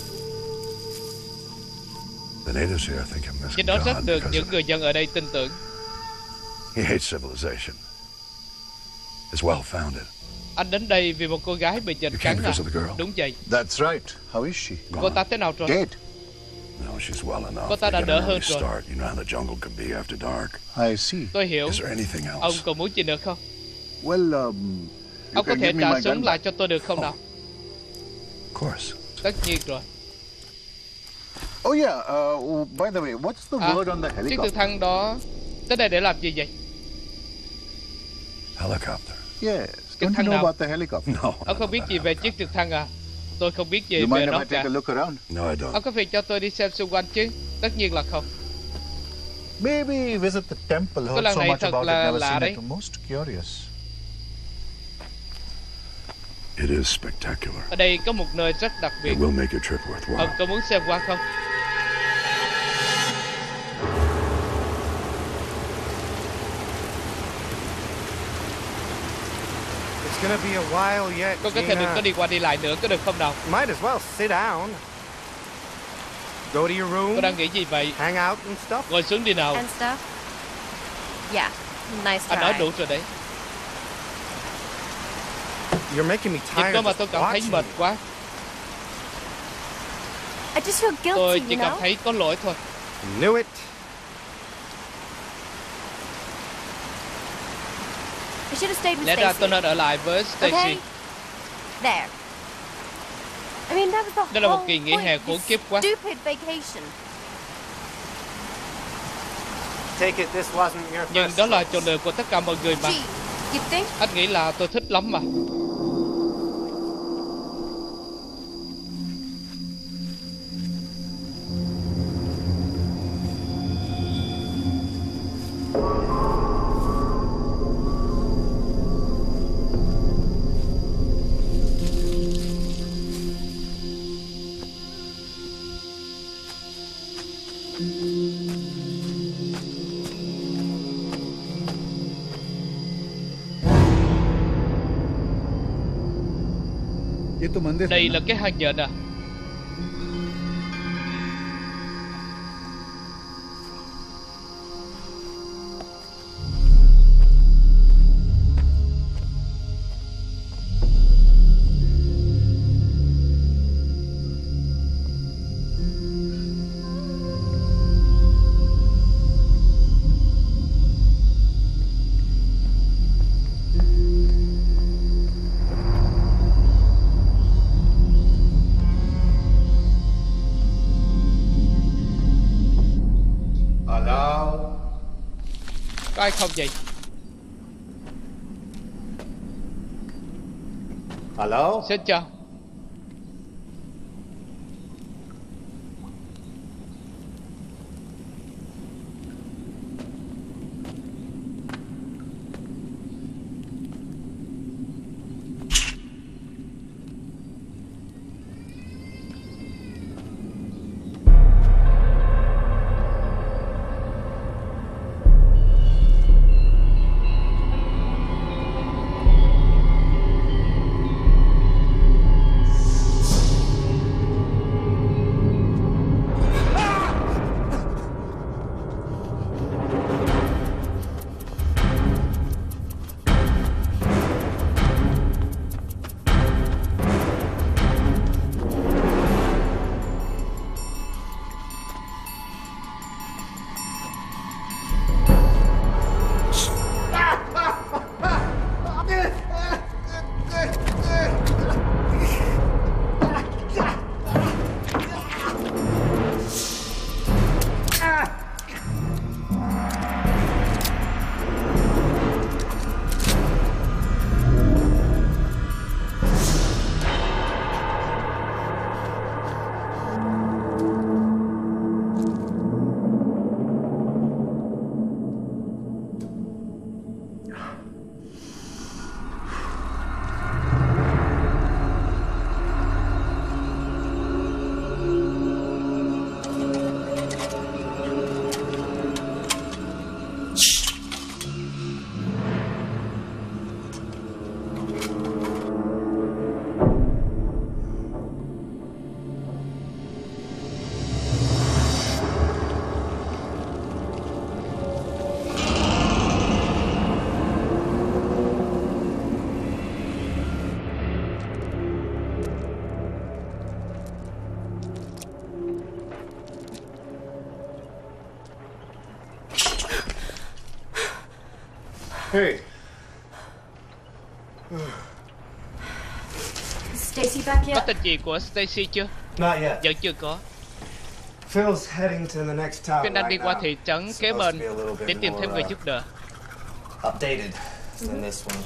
[SPEAKER 3] The natives here think him
[SPEAKER 1] Vì nó rất
[SPEAKER 3] misguided
[SPEAKER 1] được
[SPEAKER 3] because
[SPEAKER 1] những
[SPEAKER 3] of
[SPEAKER 1] người
[SPEAKER 3] it.
[SPEAKER 1] dân ở đây tin tưởng.
[SPEAKER 3] He hates civilization. It's well founded.
[SPEAKER 1] Anh đến đây vì một cô gái bị dịch
[SPEAKER 3] You
[SPEAKER 1] cắn
[SPEAKER 3] came
[SPEAKER 1] à?
[SPEAKER 3] because of the girl?
[SPEAKER 1] Đúng vậy.
[SPEAKER 7] That's right. How is she?
[SPEAKER 1] Cô ta thế nào rồi?
[SPEAKER 7] Dead.
[SPEAKER 3] No, she's well enough.
[SPEAKER 1] Cô ta đã
[SPEAKER 3] They get
[SPEAKER 1] đỡ
[SPEAKER 3] an
[SPEAKER 1] hơn
[SPEAKER 3] early
[SPEAKER 1] rồi.
[SPEAKER 3] start. You know how the jungle can be after dark.
[SPEAKER 7] I see.
[SPEAKER 1] Tôi hiểu.
[SPEAKER 3] Is there anything
[SPEAKER 1] Ông
[SPEAKER 3] else?
[SPEAKER 1] còn muốn gì nữa không?
[SPEAKER 7] Well, you
[SPEAKER 1] Ông có
[SPEAKER 7] can
[SPEAKER 1] thể
[SPEAKER 7] give me
[SPEAKER 1] trả
[SPEAKER 7] my
[SPEAKER 1] súng
[SPEAKER 7] gun
[SPEAKER 1] lại
[SPEAKER 7] back.
[SPEAKER 1] cho tôi được không nào?
[SPEAKER 3] Of course.
[SPEAKER 1] Tất nhiên rồi.
[SPEAKER 7] Oh yeah. By the way, what's the
[SPEAKER 1] À,
[SPEAKER 7] word on the
[SPEAKER 1] chiếc trực
[SPEAKER 7] helicopter?
[SPEAKER 1] thăng đó tới đây để làm gì vậy?
[SPEAKER 3] Helicopter.
[SPEAKER 7] Yes.
[SPEAKER 1] Trực
[SPEAKER 7] Don't
[SPEAKER 1] thăng
[SPEAKER 7] you know
[SPEAKER 1] nào?
[SPEAKER 7] about the helicopter?
[SPEAKER 3] No.
[SPEAKER 1] Ông không biết gì về chiếc trực thăng à? Tôi không biết gì
[SPEAKER 7] You
[SPEAKER 1] về
[SPEAKER 7] mind if
[SPEAKER 1] nó
[SPEAKER 7] I take
[SPEAKER 1] cả.
[SPEAKER 7] a look around?
[SPEAKER 3] No, I don't.
[SPEAKER 1] Ông có việc cho tôi đi xem xung quanh chứ? Tất nhiên là không.
[SPEAKER 7] Maybe visit the temple.
[SPEAKER 1] Cái
[SPEAKER 7] Heard
[SPEAKER 1] lần
[SPEAKER 7] so
[SPEAKER 1] này
[SPEAKER 7] much
[SPEAKER 1] thật
[SPEAKER 7] about it,
[SPEAKER 1] là
[SPEAKER 7] never
[SPEAKER 1] lạ
[SPEAKER 7] seen
[SPEAKER 1] đấy.
[SPEAKER 7] it. Most curious.
[SPEAKER 3] It is spectacular.
[SPEAKER 1] Ở đây có một nơi rất đặc biệt.
[SPEAKER 3] It will make your trip
[SPEAKER 1] Ông
[SPEAKER 3] worthwhile.
[SPEAKER 1] có muốn xem qua không? Con có thể đừng có đi qua đi lại nữa, có được không nào?
[SPEAKER 5] Might as well sit down. Go to your room.
[SPEAKER 1] Cô đang nghĩ gì vậy?
[SPEAKER 5] Hang out and stuff.
[SPEAKER 1] Ngồi xuống đi nào.
[SPEAKER 4] And stuff. Yeah, nice try.
[SPEAKER 1] Anh nói đủ rồi đấy.
[SPEAKER 5] You're making me tired.
[SPEAKER 1] Việc đó mà tôi cảm thấy mệt quá.
[SPEAKER 4] I just feel guilty,
[SPEAKER 1] Tôi chỉ cảm thấy có lỗi thôi.
[SPEAKER 5] Knew it.
[SPEAKER 4] I should have stayed with
[SPEAKER 1] Lẽ ra
[SPEAKER 4] Stacy.
[SPEAKER 1] tôi nên ở lại với Stacy.
[SPEAKER 4] Okay. There. I mean, that was the
[SPEAKER 1] Đây là một
[SPEAKER 4] whole
[SPEAKER 1] kỳ nghỉ hè
[SPEAKER 4] point.
[SPEAKER 1] khốn kiếp quá.
[SPEAKER 4] Stupid vacation.
[SPEAKER 5] Take it this wasn't your
[SPEAKER 1] Nhưng
[SPEAKER 5] first
[SPEAKER 1] đó là
[SPEAKER 5] choice.
[SPEAKER 1] chọn lựa của tất cả mọi người mà.
[SPEAKER 4] Gee, you think?
[SPEAKER 1] Anh nghĩ là tôi thích lắm mà. Đây là cái hang nhện à? Có ai không vậy?
[SPEAKER 5] Hello?
[SPEAKER 1] Xin chào.
[SPEAKER 5] Hey.
[SPEAKER 4] Stacy back
[SPEAKER 1] Có
[SPEAKER 4] yet?
[SPEAKER 1] tin gì của Stacy chưa?
[SPEAKER 5] Not yet.
[SPEAKER 1] Vẫn chưa có.
[SPEAKER 5] Phil's heading to the next town.
[SPEAKER 1] Phil đang đi qua thị trấn kế bên để tìm thêm người giúp đỡ.
[SPEAKER 8] Updated than this one.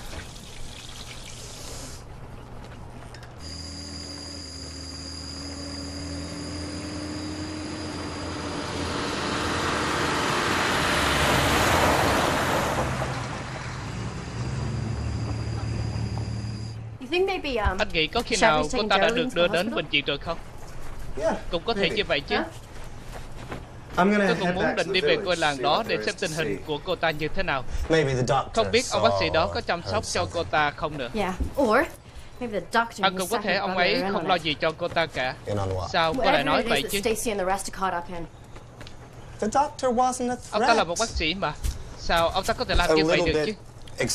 [SPEAKER 1] Anh nghĩ có khi nào cô ta đã được đưa đến bệnh viện rồi không? Cũng có thể như vậy chứ. Tôi cũng muốn định đi về ngôi làng đó để xem tình hình của cô ta như thế nào. Không biết ông bác sĩ đó có chăm sóc cho cô ta không nữa. Hoặc cũng có thể ông ấy không lo gì cho cô ta cả. Sao cô lại nói vậy chứ? Ông ta là một bác sĩ mà. Sao ông ta có thể làm như vậy được chứ?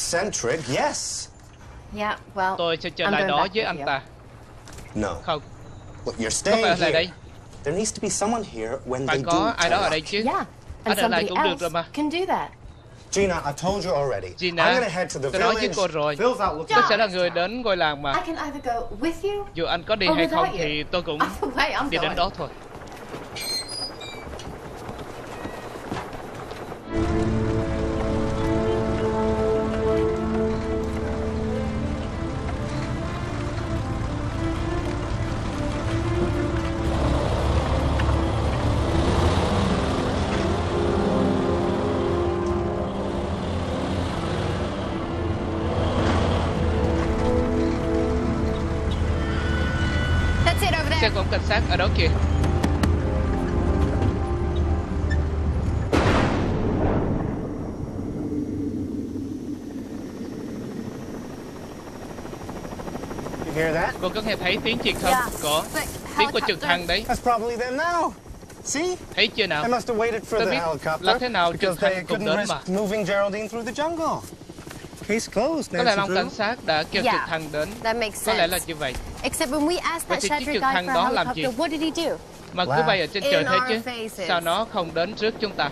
[SPEAKER 1] Tôi sẽ trở lại đó với anh ta. Không. Không phải ở lại đây. Phải có ai đó ở đây chứ. Anh ở lại cũng được rồi mà.
[SPEAKER 5] Gina, I told you already.
[SPEAKER 1] Gina, tôi nói với cô rồi. Tôi sẽ là người đến ngôi làng mà. Dù anh có đi hay không thì tôi cũng đi đến đó thôi. Xe của cảnh sát ở đó kìa. Cô có nghe thấy tiếng gì không? Có. Tiếng của trực thăng đấy. Thấy chưa nào? Tôi biết làm thế nào trực thăng cũng đến mà. Có lẽ ông cảnh sát đã kêu trực thăng đến. Có lẽ là như vậy. Vậy thì chiếc trực thăng đó làm gì? Mà cứ bay ở trên trời thế chứ. Sao nó không đến trước chúng ta?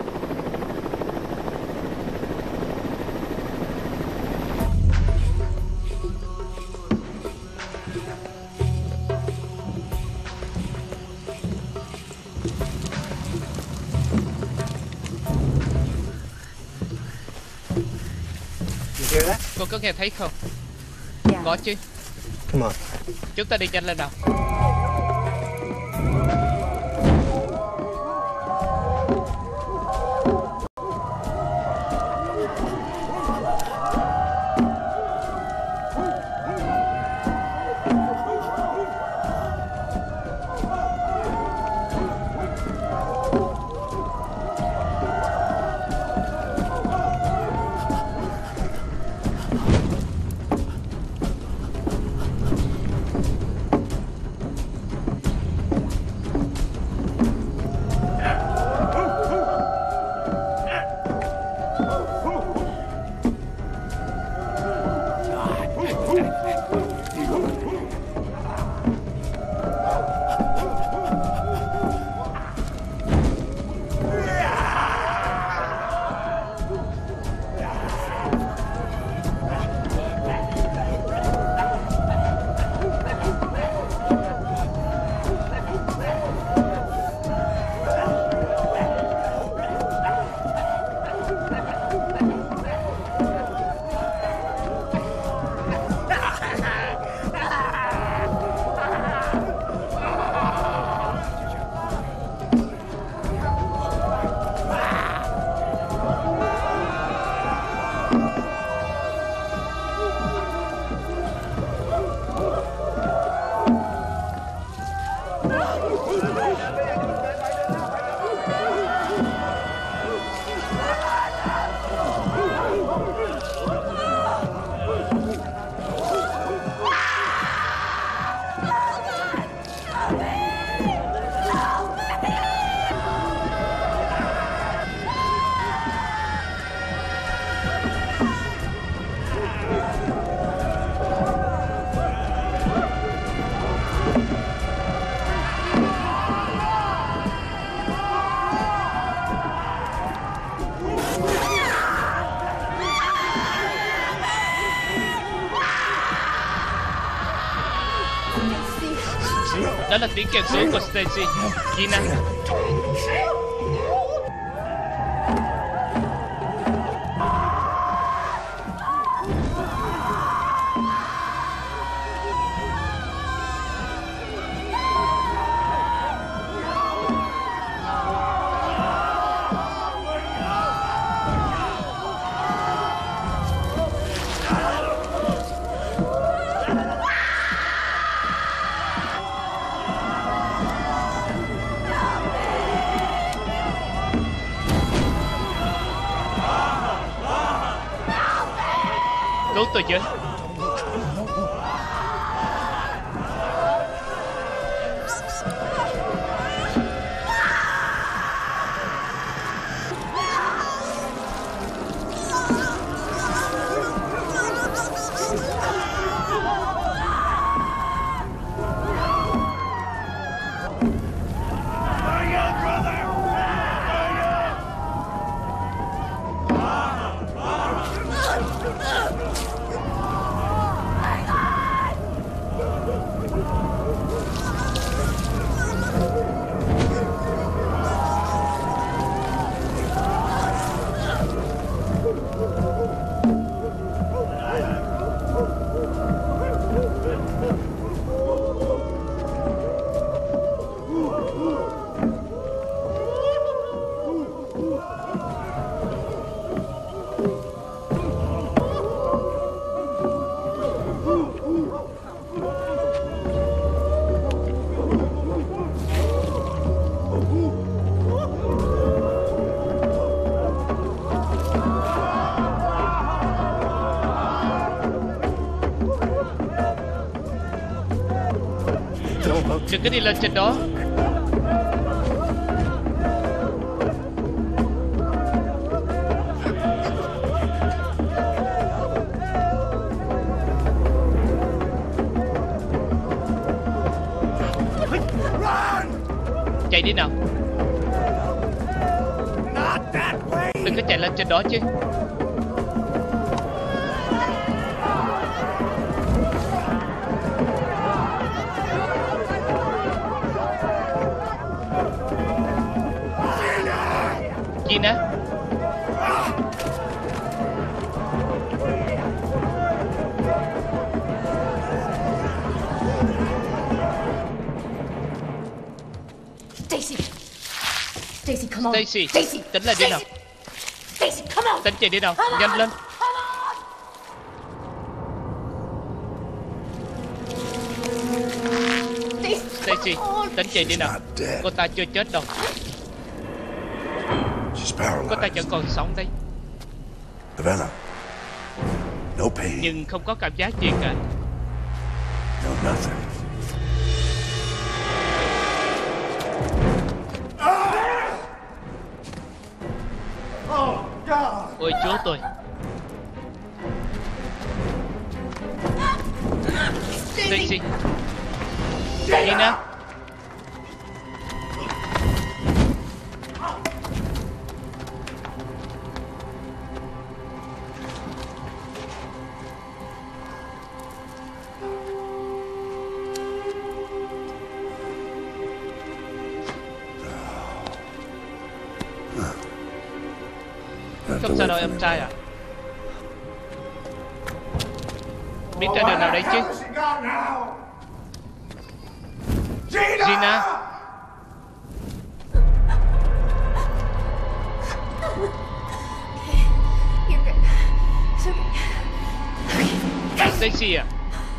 [SPEAKER 1] Cô có nghe thấy không? Có chứ. Chúng ta đi nhanh lên nào. Đó là tiếng kêu cứu của Stacy. Gina. Đốt tôi chứ. Đừng có đi lên trên đó. Chạy đi nào. Đừng có chạy lên trên đó chứ. Gina.
[SPEAKER 4] Stacy, come on.
[SPEAKER 1] Stacy, tỉnh lại đi nào.
[SPEAKER 4] Stacy, come on.
[SPEAKER 1] Tỉnh dậy đi nào, nhanh lên. Stacy, tỉnh dậy đi nào. Cô ta chưa chết đâu. Cô ta vẫn còn sống đấy. Nhưng không có cảm giác gì cả. Ôi chúa tôi. Stacy, Gina. Không sao đâu em trai à. Biết ra đường nào đấy chứ. Gina. Stacy à.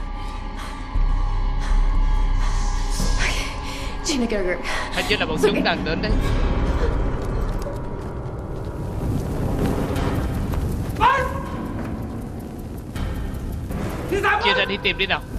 [SPEAKER 4] Gina, go group.
[SPEAKER 1] Hình như là bọn chúng đang đến đấy. Chia ra đi tìm đi nào.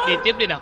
[SPEAKER 1] Đi tiếp đi nào.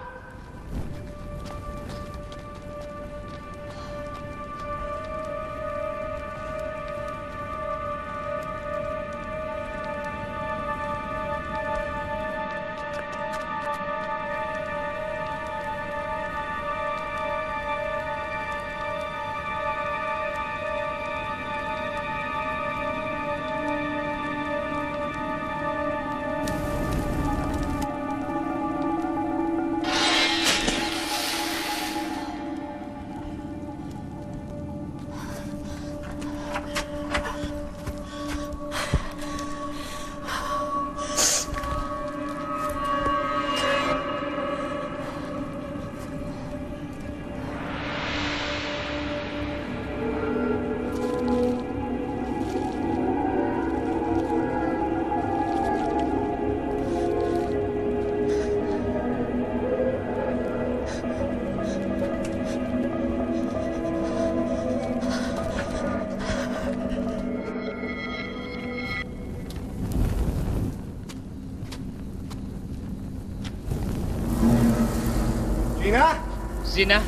[SPEAKER 1] Gina.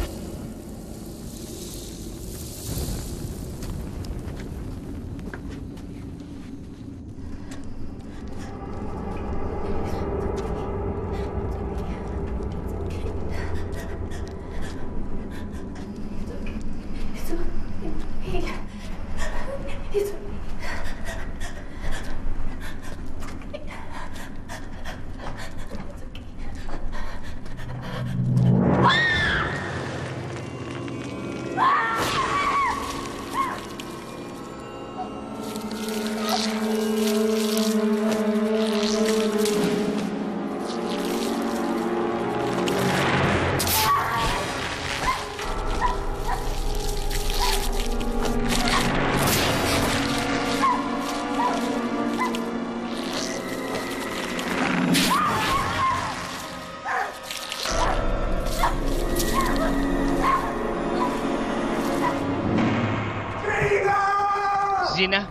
[SPEAKER 1] Gina.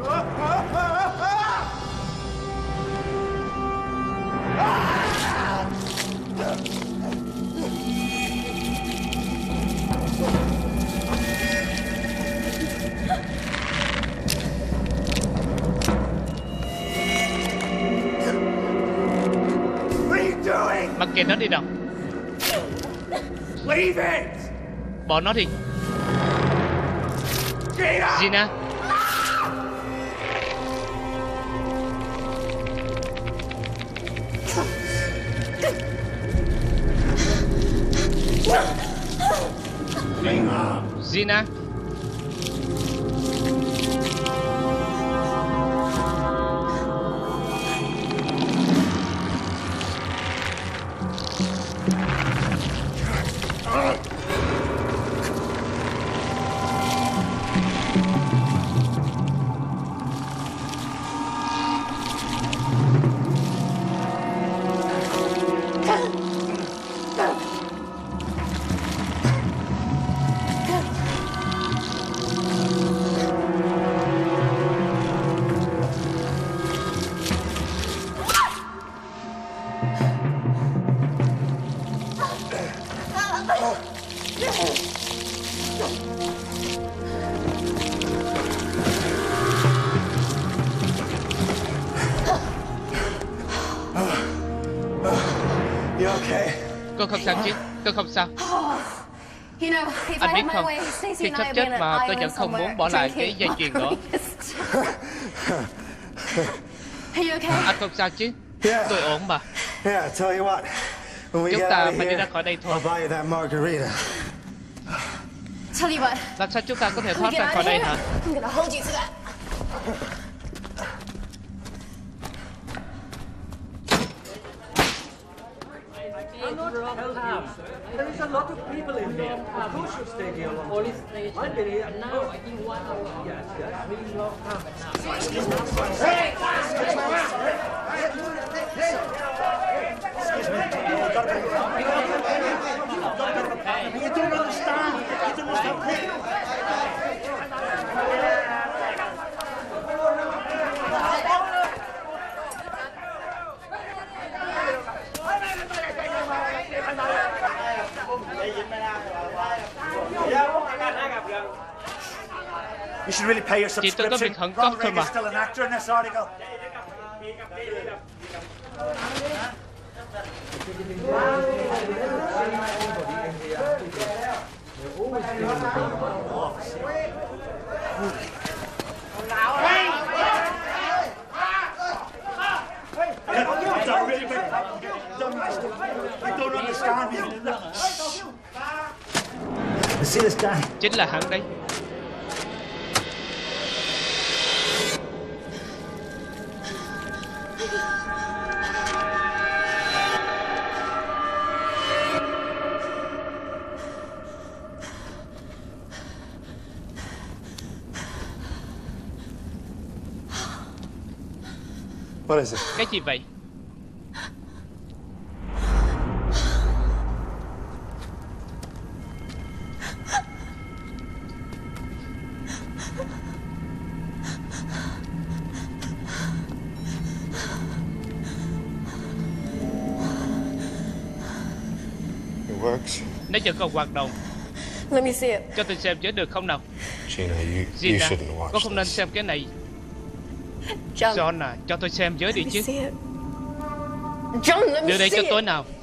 [SPEAKER 1] Mặc kệ nó đi nào. Bỏ nó đi. Gina. Gina. Con không sao chứ? Con không sao. Anh biết không, khi sắp chết mà tôi vẫn không muốn bỏ lại cái dây chuyền đó. Anh không sao chứ? Tôi ổn mà. Chúng ta phải đi ra khỏi đây thôi. Làm sao chúng ta có thể thoát ra khỏi đây hả? There is a lot of people in here. Who should stay here long? Police station. I believe. And now I think 1 hour. Yes, yes. Really long time. Hey! You don't understand. You don't understand. Chị tôi có việc khẩn cấp thôi mà. Chính là hắn đấy. Cái gì vậy? Nó vẫn còn hoạt động.
[SPEAKER 4] Let me see it.
[SPEAKER 1] Cho tôi xem với được không nào?
[SPEAKER 3] Gina,
[SPEAKER 1] con không nên xem cái này. John à, cho tôi xem với đi chứ.
[SPEAKER 4] John, let me
[SPEAKER 1] đưa đây cho tôi nào.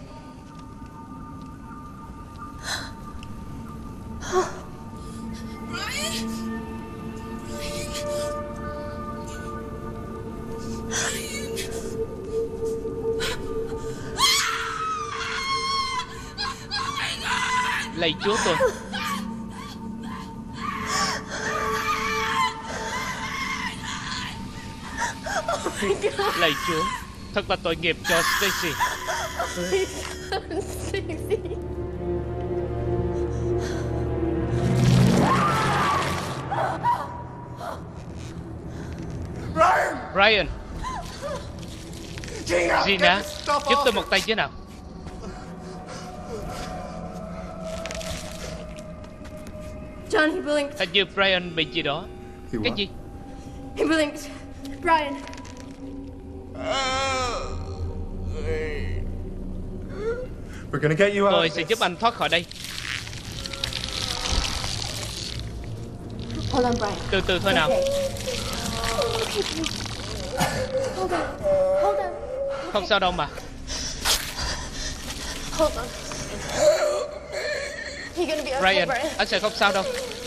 [SPEAKER 1] Lạy Chúa tôi. Lạy Chúa, thật là tội nghiệp cho Stacy. Ryan, Gina, giúp tôi một tay chứ nào.
[SPEAKER 4] John, he blinked.
[SPEAKER 1] Hình như Brian bị gì đó. Cái gì?
[SPEAKER 4] He blinked. Brian.
[SPEAKER 1] Tôi sẽ giúp anh thoát khỏi đây.
[SPEAKER 4] Hold on, Brian.
[SPEAKER 1] Từ từ thôi nào.
[SPEAKER 4] Hold on. Hold on.
[SPEAKER 1] Không sao đâu mà.
[SPEAKER 4] Hold on. You're gonna be okay,
[SPEAKER 1] Brian, anh sẽ không sao đâu.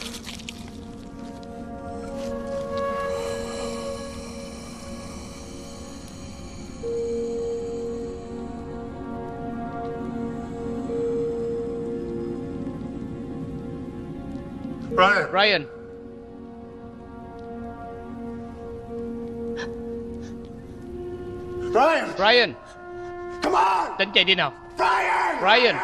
[SPEAKER 1] Ryan. Ryan.
[SPEAKER 7] Come on.
[SPEAKER 1] Tỉnh dậy đi nào.
[SPEAKER 7] Ryan.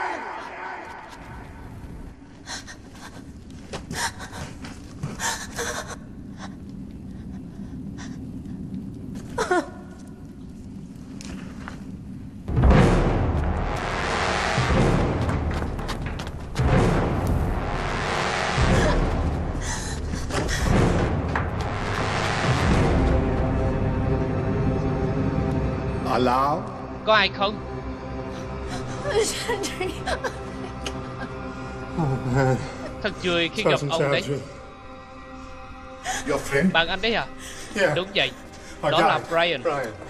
[SPEAKER 3] Allow?
[SPEAKER 1] Có ai không? Thật vui khi gặp ông đấy. Bạn anh đấy à? Đúng vậy. Đó là Brian.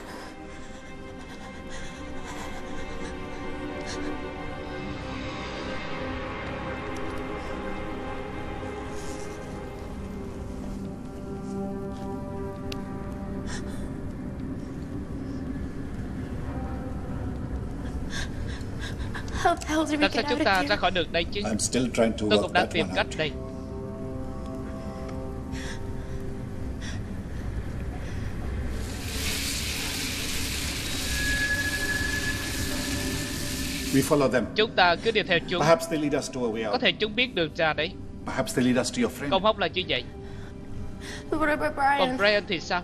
[SPEAKER 1] Làm sao chúng ta ra khỏi được đây chứ? Tôi cũng đang tìm cách đây. Chúng ta cứ đi theo chúng. Có thể chúng biết đường ra đấy. Không hốc là như vậy. Còn Brian thì sao?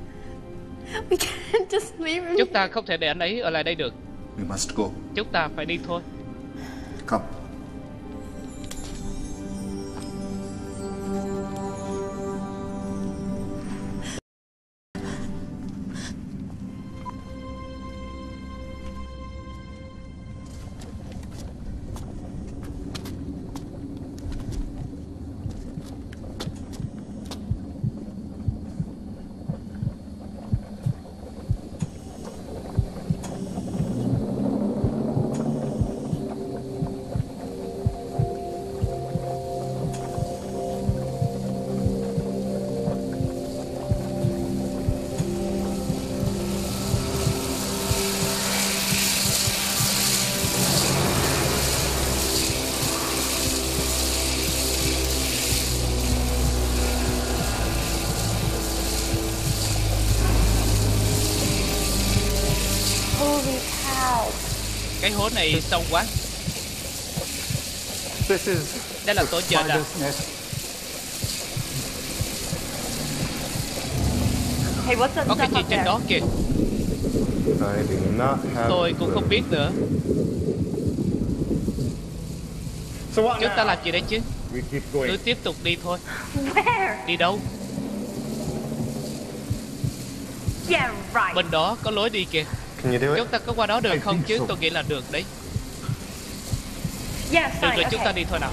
[SPEAKER 1] Chúng ta không thể để anh ấy ở lại đây được. Chúng ta phải đi thôi.
[SPEAKER 3] Come.
[SPEAKER 1] Cái hố này sâu quá. Đây là tổ chợ nè. Có cái gì trên đó kìa. Tôi cũng không biết nữa. Chúng ta làm gì đấy chứ? Cứ tiếp tục đi thôi. Đi đâu? Bên đó có lối đi kìa. Chúng ta có qua đó được không chứ? Tôi nghĩ là được đấy. Được rồi, chúng ta đi thôi nào.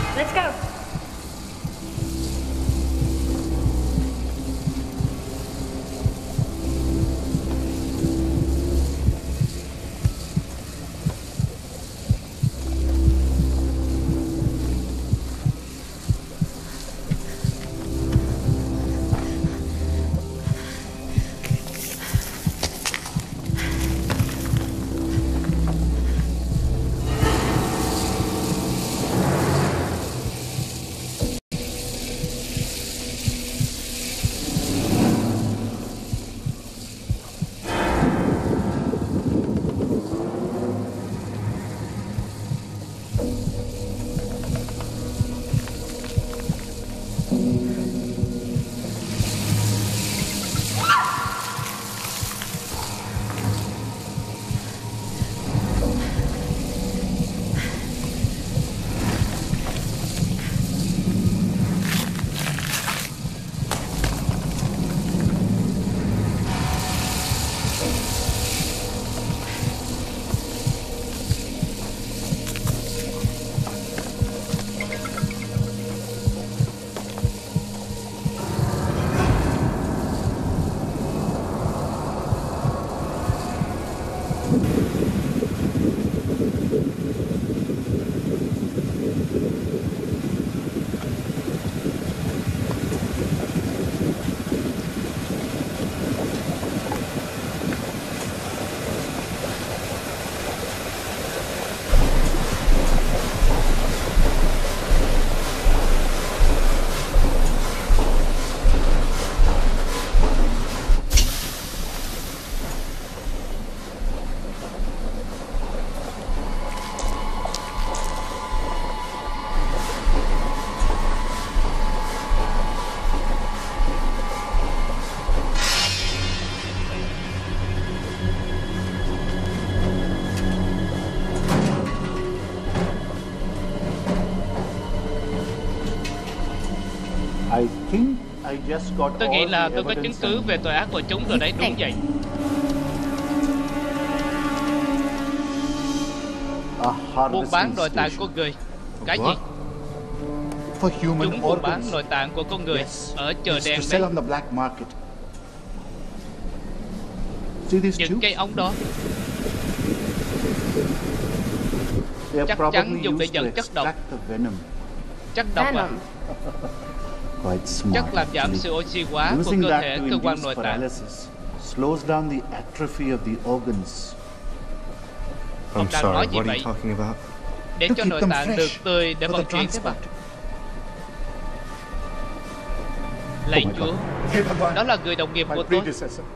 [SPEAKER 1] Tôi nghĩ là tôi có chứng cứ về tội ác của chúng rồi đấy, đúng vậy. Buôn bán nội tạng con người. Cái gì? Chúng buôn bán nội tạng của con người ở chợ đen đấy. Những cây ống đó chắc chắn dùng để dẫn chất độc. Chất độc à? Chất làm giảm sự oxy hóa của cơ thể, cơ quan nội tạng. Ông đang nói gì vậy? Để cho nội tạng được tươi để vận chuyển thế mà. Lạy Chúa, đó là người đồng nghiệp của tôi.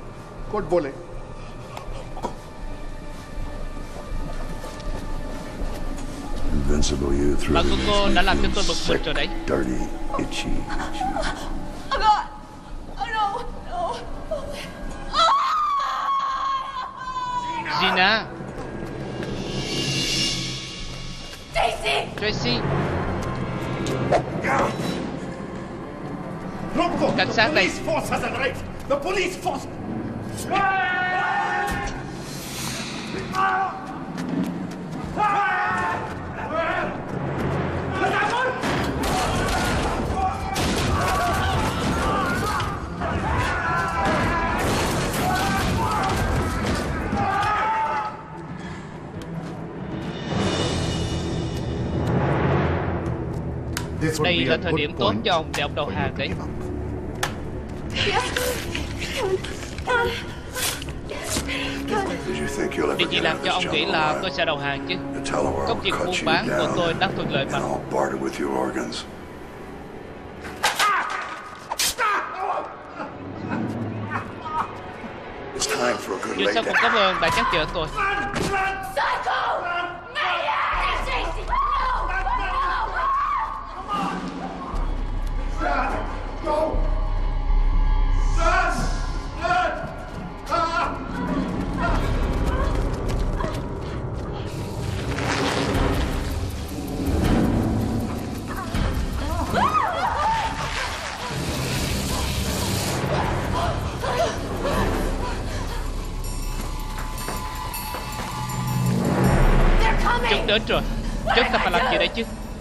[SPEAKER 1] Bà của cô đã làm cho tôi bực mình rồi đấy. Gina. Tracy. Cảnh sát đây. Đây là thời điểm tốt cho ông để ông đầu hàng đấy. Điều gì làm cho ông nghĩ là tôi sẽ đầu hàng chứ? Công việc buôn bán của tôi đang thuận lợi mà. Dù sao cũng cảm ơn đã nhắc nhở tôi. đến rồi. Chúng ta phải làm gì đây chứ?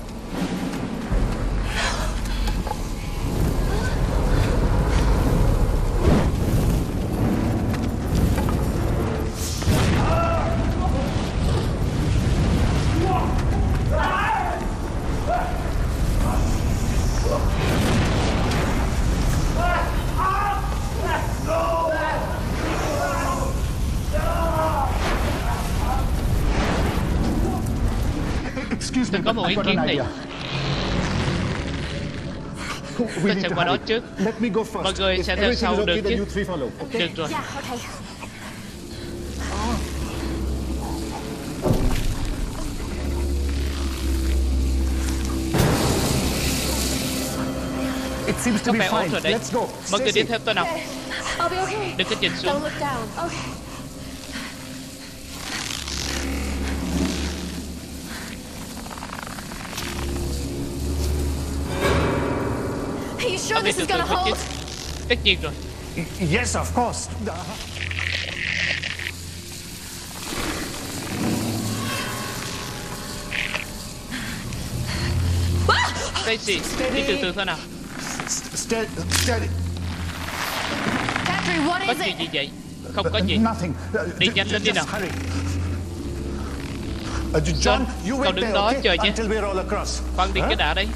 [SPEAKER 1] Tôi có một ý kiến này. Tôi sẽ qua đó trước. Mọi người sẽ theo sau được chứ? Được rồi. Có vẻ ổn rồi đấy. Mọi người đi theo tôi nào. Đừng có nhìn xuống. Ông đi từ từ thôi chứ. Tất nhiên rồi.
[SPEAKER 7] Yes, of course.
[SPEAKER 1] Stacy, đi từ từ thôi nào.
[SPEAKER 7] Steady.
[SPEAKER 1] Có chuyện gì vậy? Không có gì. Đi nhanh lên đi nào. John, cậu đứng đó chờ nhé. Khoan đi cái đã đấy.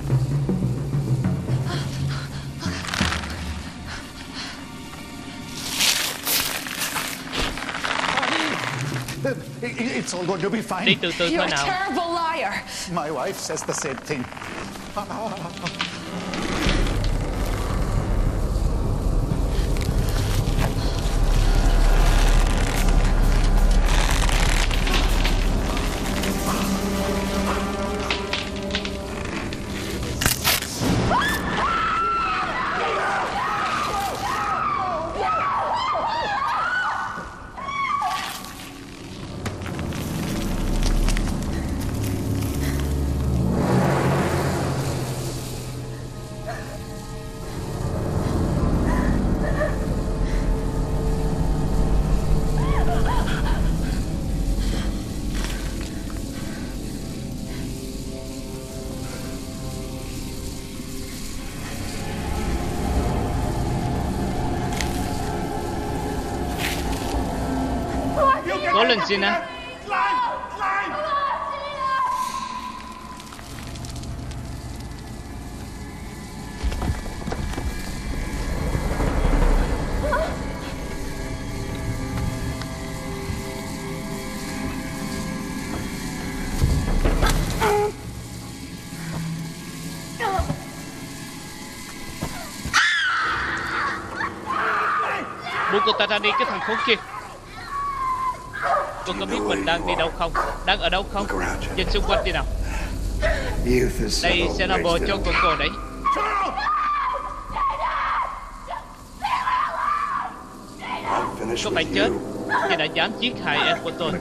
[SPEAKER 7] It's all going to be fine.
[SPEAKER 1] Đi từ từ thôi nào.
[SPEAKER 7] My wife says the same thing.
[SPEAKER 1] Cố lên Gina. Buông cô ta ra đi, cái thằng khốn kia. Cô có biết mình đang đi đâu không? Đang ở đâu không? Nhìn xung quanh đi nào. Đây sẽ là bờ cho của cô đấy. Cô phải chết vì đã dám giết hại em của tôi.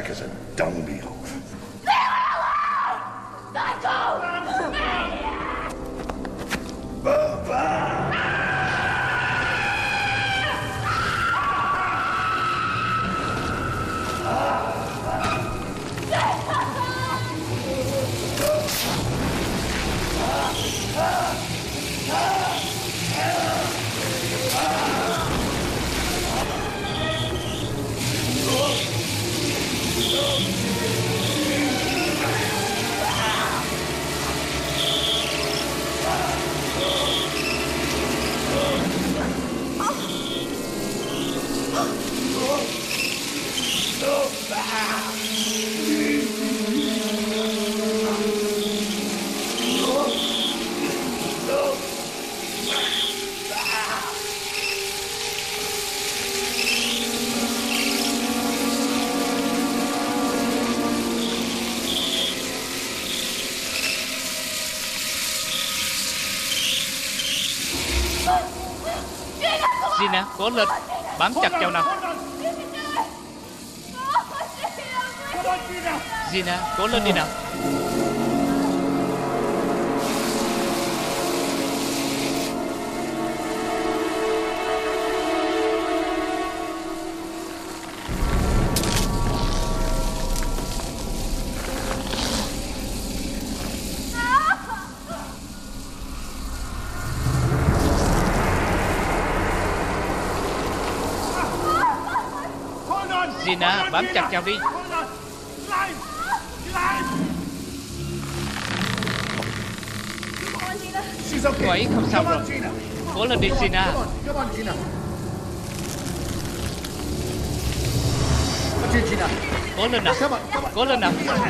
[SPEAKER 1] Gina, cố lên, bám chặt vào nào. Gina, cố lên đi nào. Gina, bám chặt vào đi. Cô ấy không sao rồi. Cố lên đi Gina. Cố lên nào. Cố lên nào.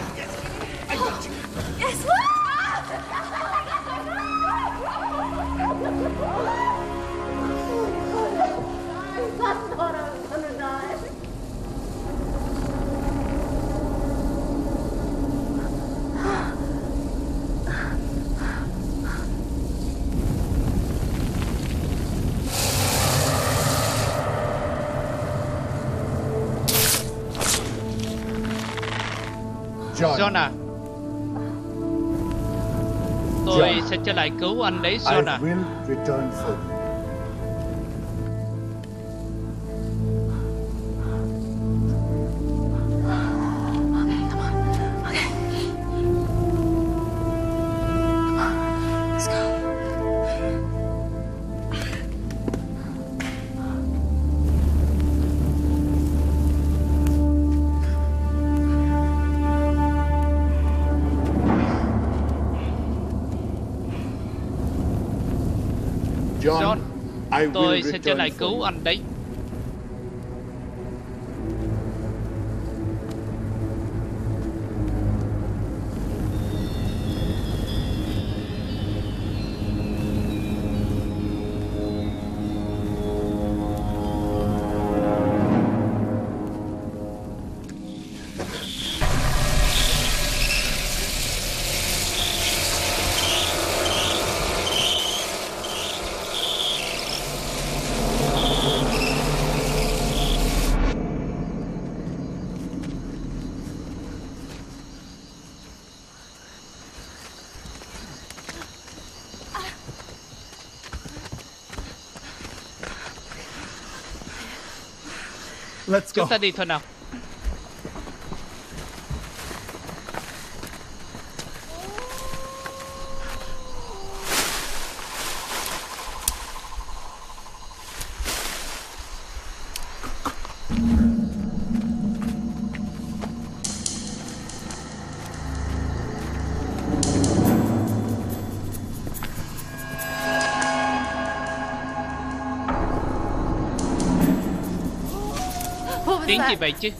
[SPEAKER 1] John à, tôi sẽ trở lại cứu anh đấy John à. John, tôi sẽ trở lại cứu anh đấy. Chúng ta đi thôi nào. Tiếng gì vậy chứ?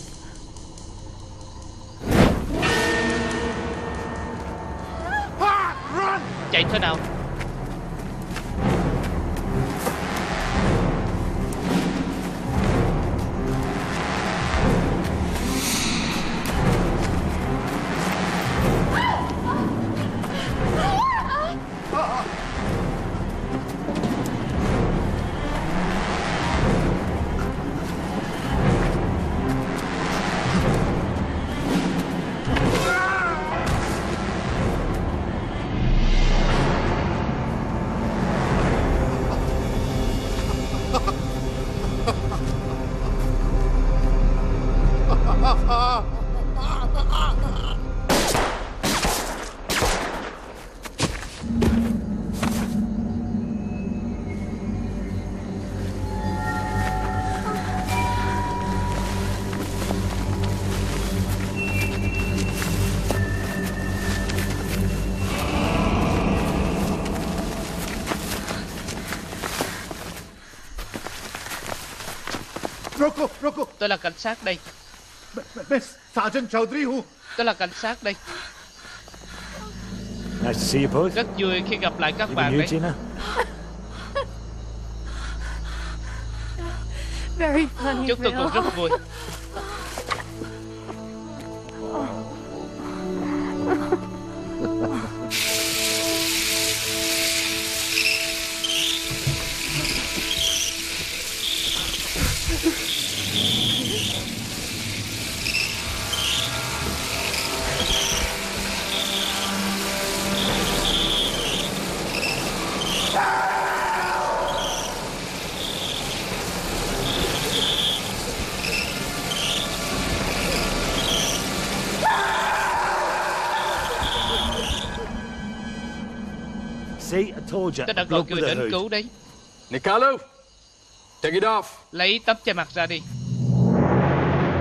[SPEAKER 1] Chạy thôi nào.
[SPEAKER 7] Roko.
[SPEAKER 1] Tôi là cảnh sát đây.
[SPEAKER 7] Sergeant Chaudhary hूँ.
[SPEAKER 1] Tôi là cảnh sát đây.
[SPEAKER 6] Nice to see you both.
[SPEAKER 1] Rất vui khi gặp lại các bạn đấy.
[SPEAKER 6] Gina?
[SPEAKER 4] Very funny.
[SPEAKER 1] Chúng tôi cũng rất vui. Tôi đã gọi người đến cứu đấy.
[SPEAKER 9] Nicolo, take it off.
[SPEAKER 1] Lấy tấm che mặt ra đi.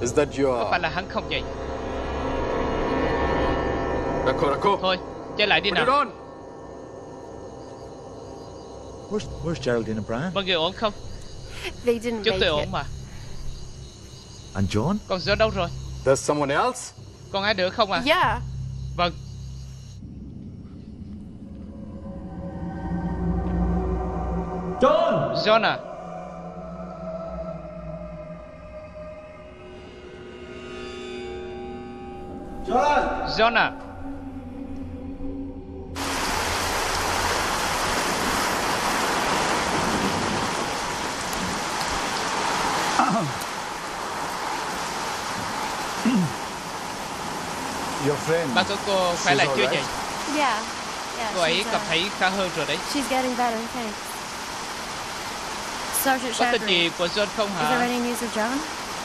[SPEAKER 1] Có phải là hắn không vậy? Thôi, chơi lại đi nào.
[SPEAKER 6] Where's Geraldine and Brian?
[SPEAKER 1] Mọi người ổn không? Chúng tôi ổn mà.
[SPEAKER 6] And John?
[SPEAKER 1] Còn John đâu rồi?
[SPEAKER 5] There's someone else?
[SPEAKER 1] Còn ai nữa không à?
[SPEAKER 4] Yeah.
[SPEAKER 1] Vâng. John à? John à?
[SPEAKER 7] Your friend.
[SPEAKER 1] Ba của cô khỏe lại chưa vậy?
[SPEAKER 4] Yeah.
[SPEAKER 1] Cô ấy cảm thấy khá hơn rồi đấy.
[SPEAKER 4] She's getting better, thanks. Sergeant
[SPEAKER 1] Có tin
[SPEAKER 4] Shagri.
[SPEAKER 1] gì của John không
[SPEAKER 4] Is there
[SPEAKER 1] hả?
[SPEAKER 4] any news of John?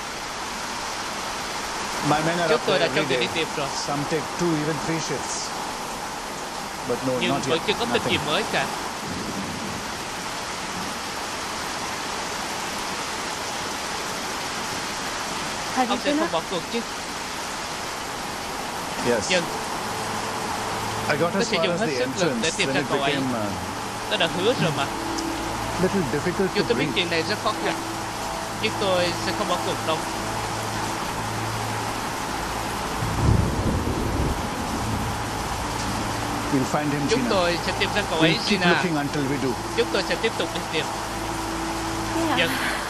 [SPEAKER 7] My men are
[SPEAKER 1] Chúng
[SPEAKER 7] up
[SPEAKER 1] tôi đã
[SPEAKER 7] there
[SPEAKER 1] cho
[SPEAKER 7] every
[SPEAKER 1] người đi
[SPEAKER 7] day.
[SPEAKER 1] tìm rồi.
[SPEAKER 7] Some take 2, even 3 shifts. But no,
[SPEAKER 1] Nhưng
[SPEAKER 7] not
[SPEAKER 1] vẫn
[SPEAKER 7] yet.
[SPEAKER 1] chưa có tin gì
[SPEAKER 7] Nothing.
[SPEAKER 1] mới cả.
[SPEAKER 4] Have you
[SPEAKER 1] Ông sẽ
[SPEAKER 4] been
[SPEAKER 1] không
[SPEAKER 4] up?
[SPEAKER 1] bỏ cuộc chứ?
[SPEAKER 7] Yes.
[SPEAKER 1] Nhưng
[SPEAKER 7] I got
[SPEAKER 1] tôi
[SPEAKER 7] as
[SPEAKER 1] sẽ
[SPEAKER 7] far
[SPEAKER 1] dùng
[SPEAKER 7] as
[SPEAKER 1] hết
[SPEAKER 7] the
[SPEAKER 1] sức lực để
[SPEAKER 7] entrance,
[SPEAKER 1] tìm
[SPEAKER 7] then
[SPEAKER 1] ra
[SPEAKER 7] it
[SPEAKER 1] cậu ấy.
[SPEAKER 7] became
[SPEAKER 1] Tôi đã hứa rồi mà.
[SPEAKER 7] little difficult
[SPEAKER 1] Dù
[SPEAKER 7] to
[SPEAKER 1] tôi biết
[SPEAKER 7] breathe.
[SPEAKER 1] chuyện này rất khó khăn, nhưng tôi sẽ không bỏ cuộc đâu.
[SPEAKER 7] We'll find him,
[SPEAKER 1] Chúng
[SPEAKER 7] Gina.
[SPEAKER 1] tôi sẽ tìm ra cậu ấy,
[SPEAKER 7] We'll keep
[SPEAKER 1] Gina.
[SPEAKER 7] looking until we do.
[SPEAKER 1] Chúng tôi sẽ tiếp tục đi tìm.
[SPEAKER 4] Yeah.
[SPEAKER 1] Dân.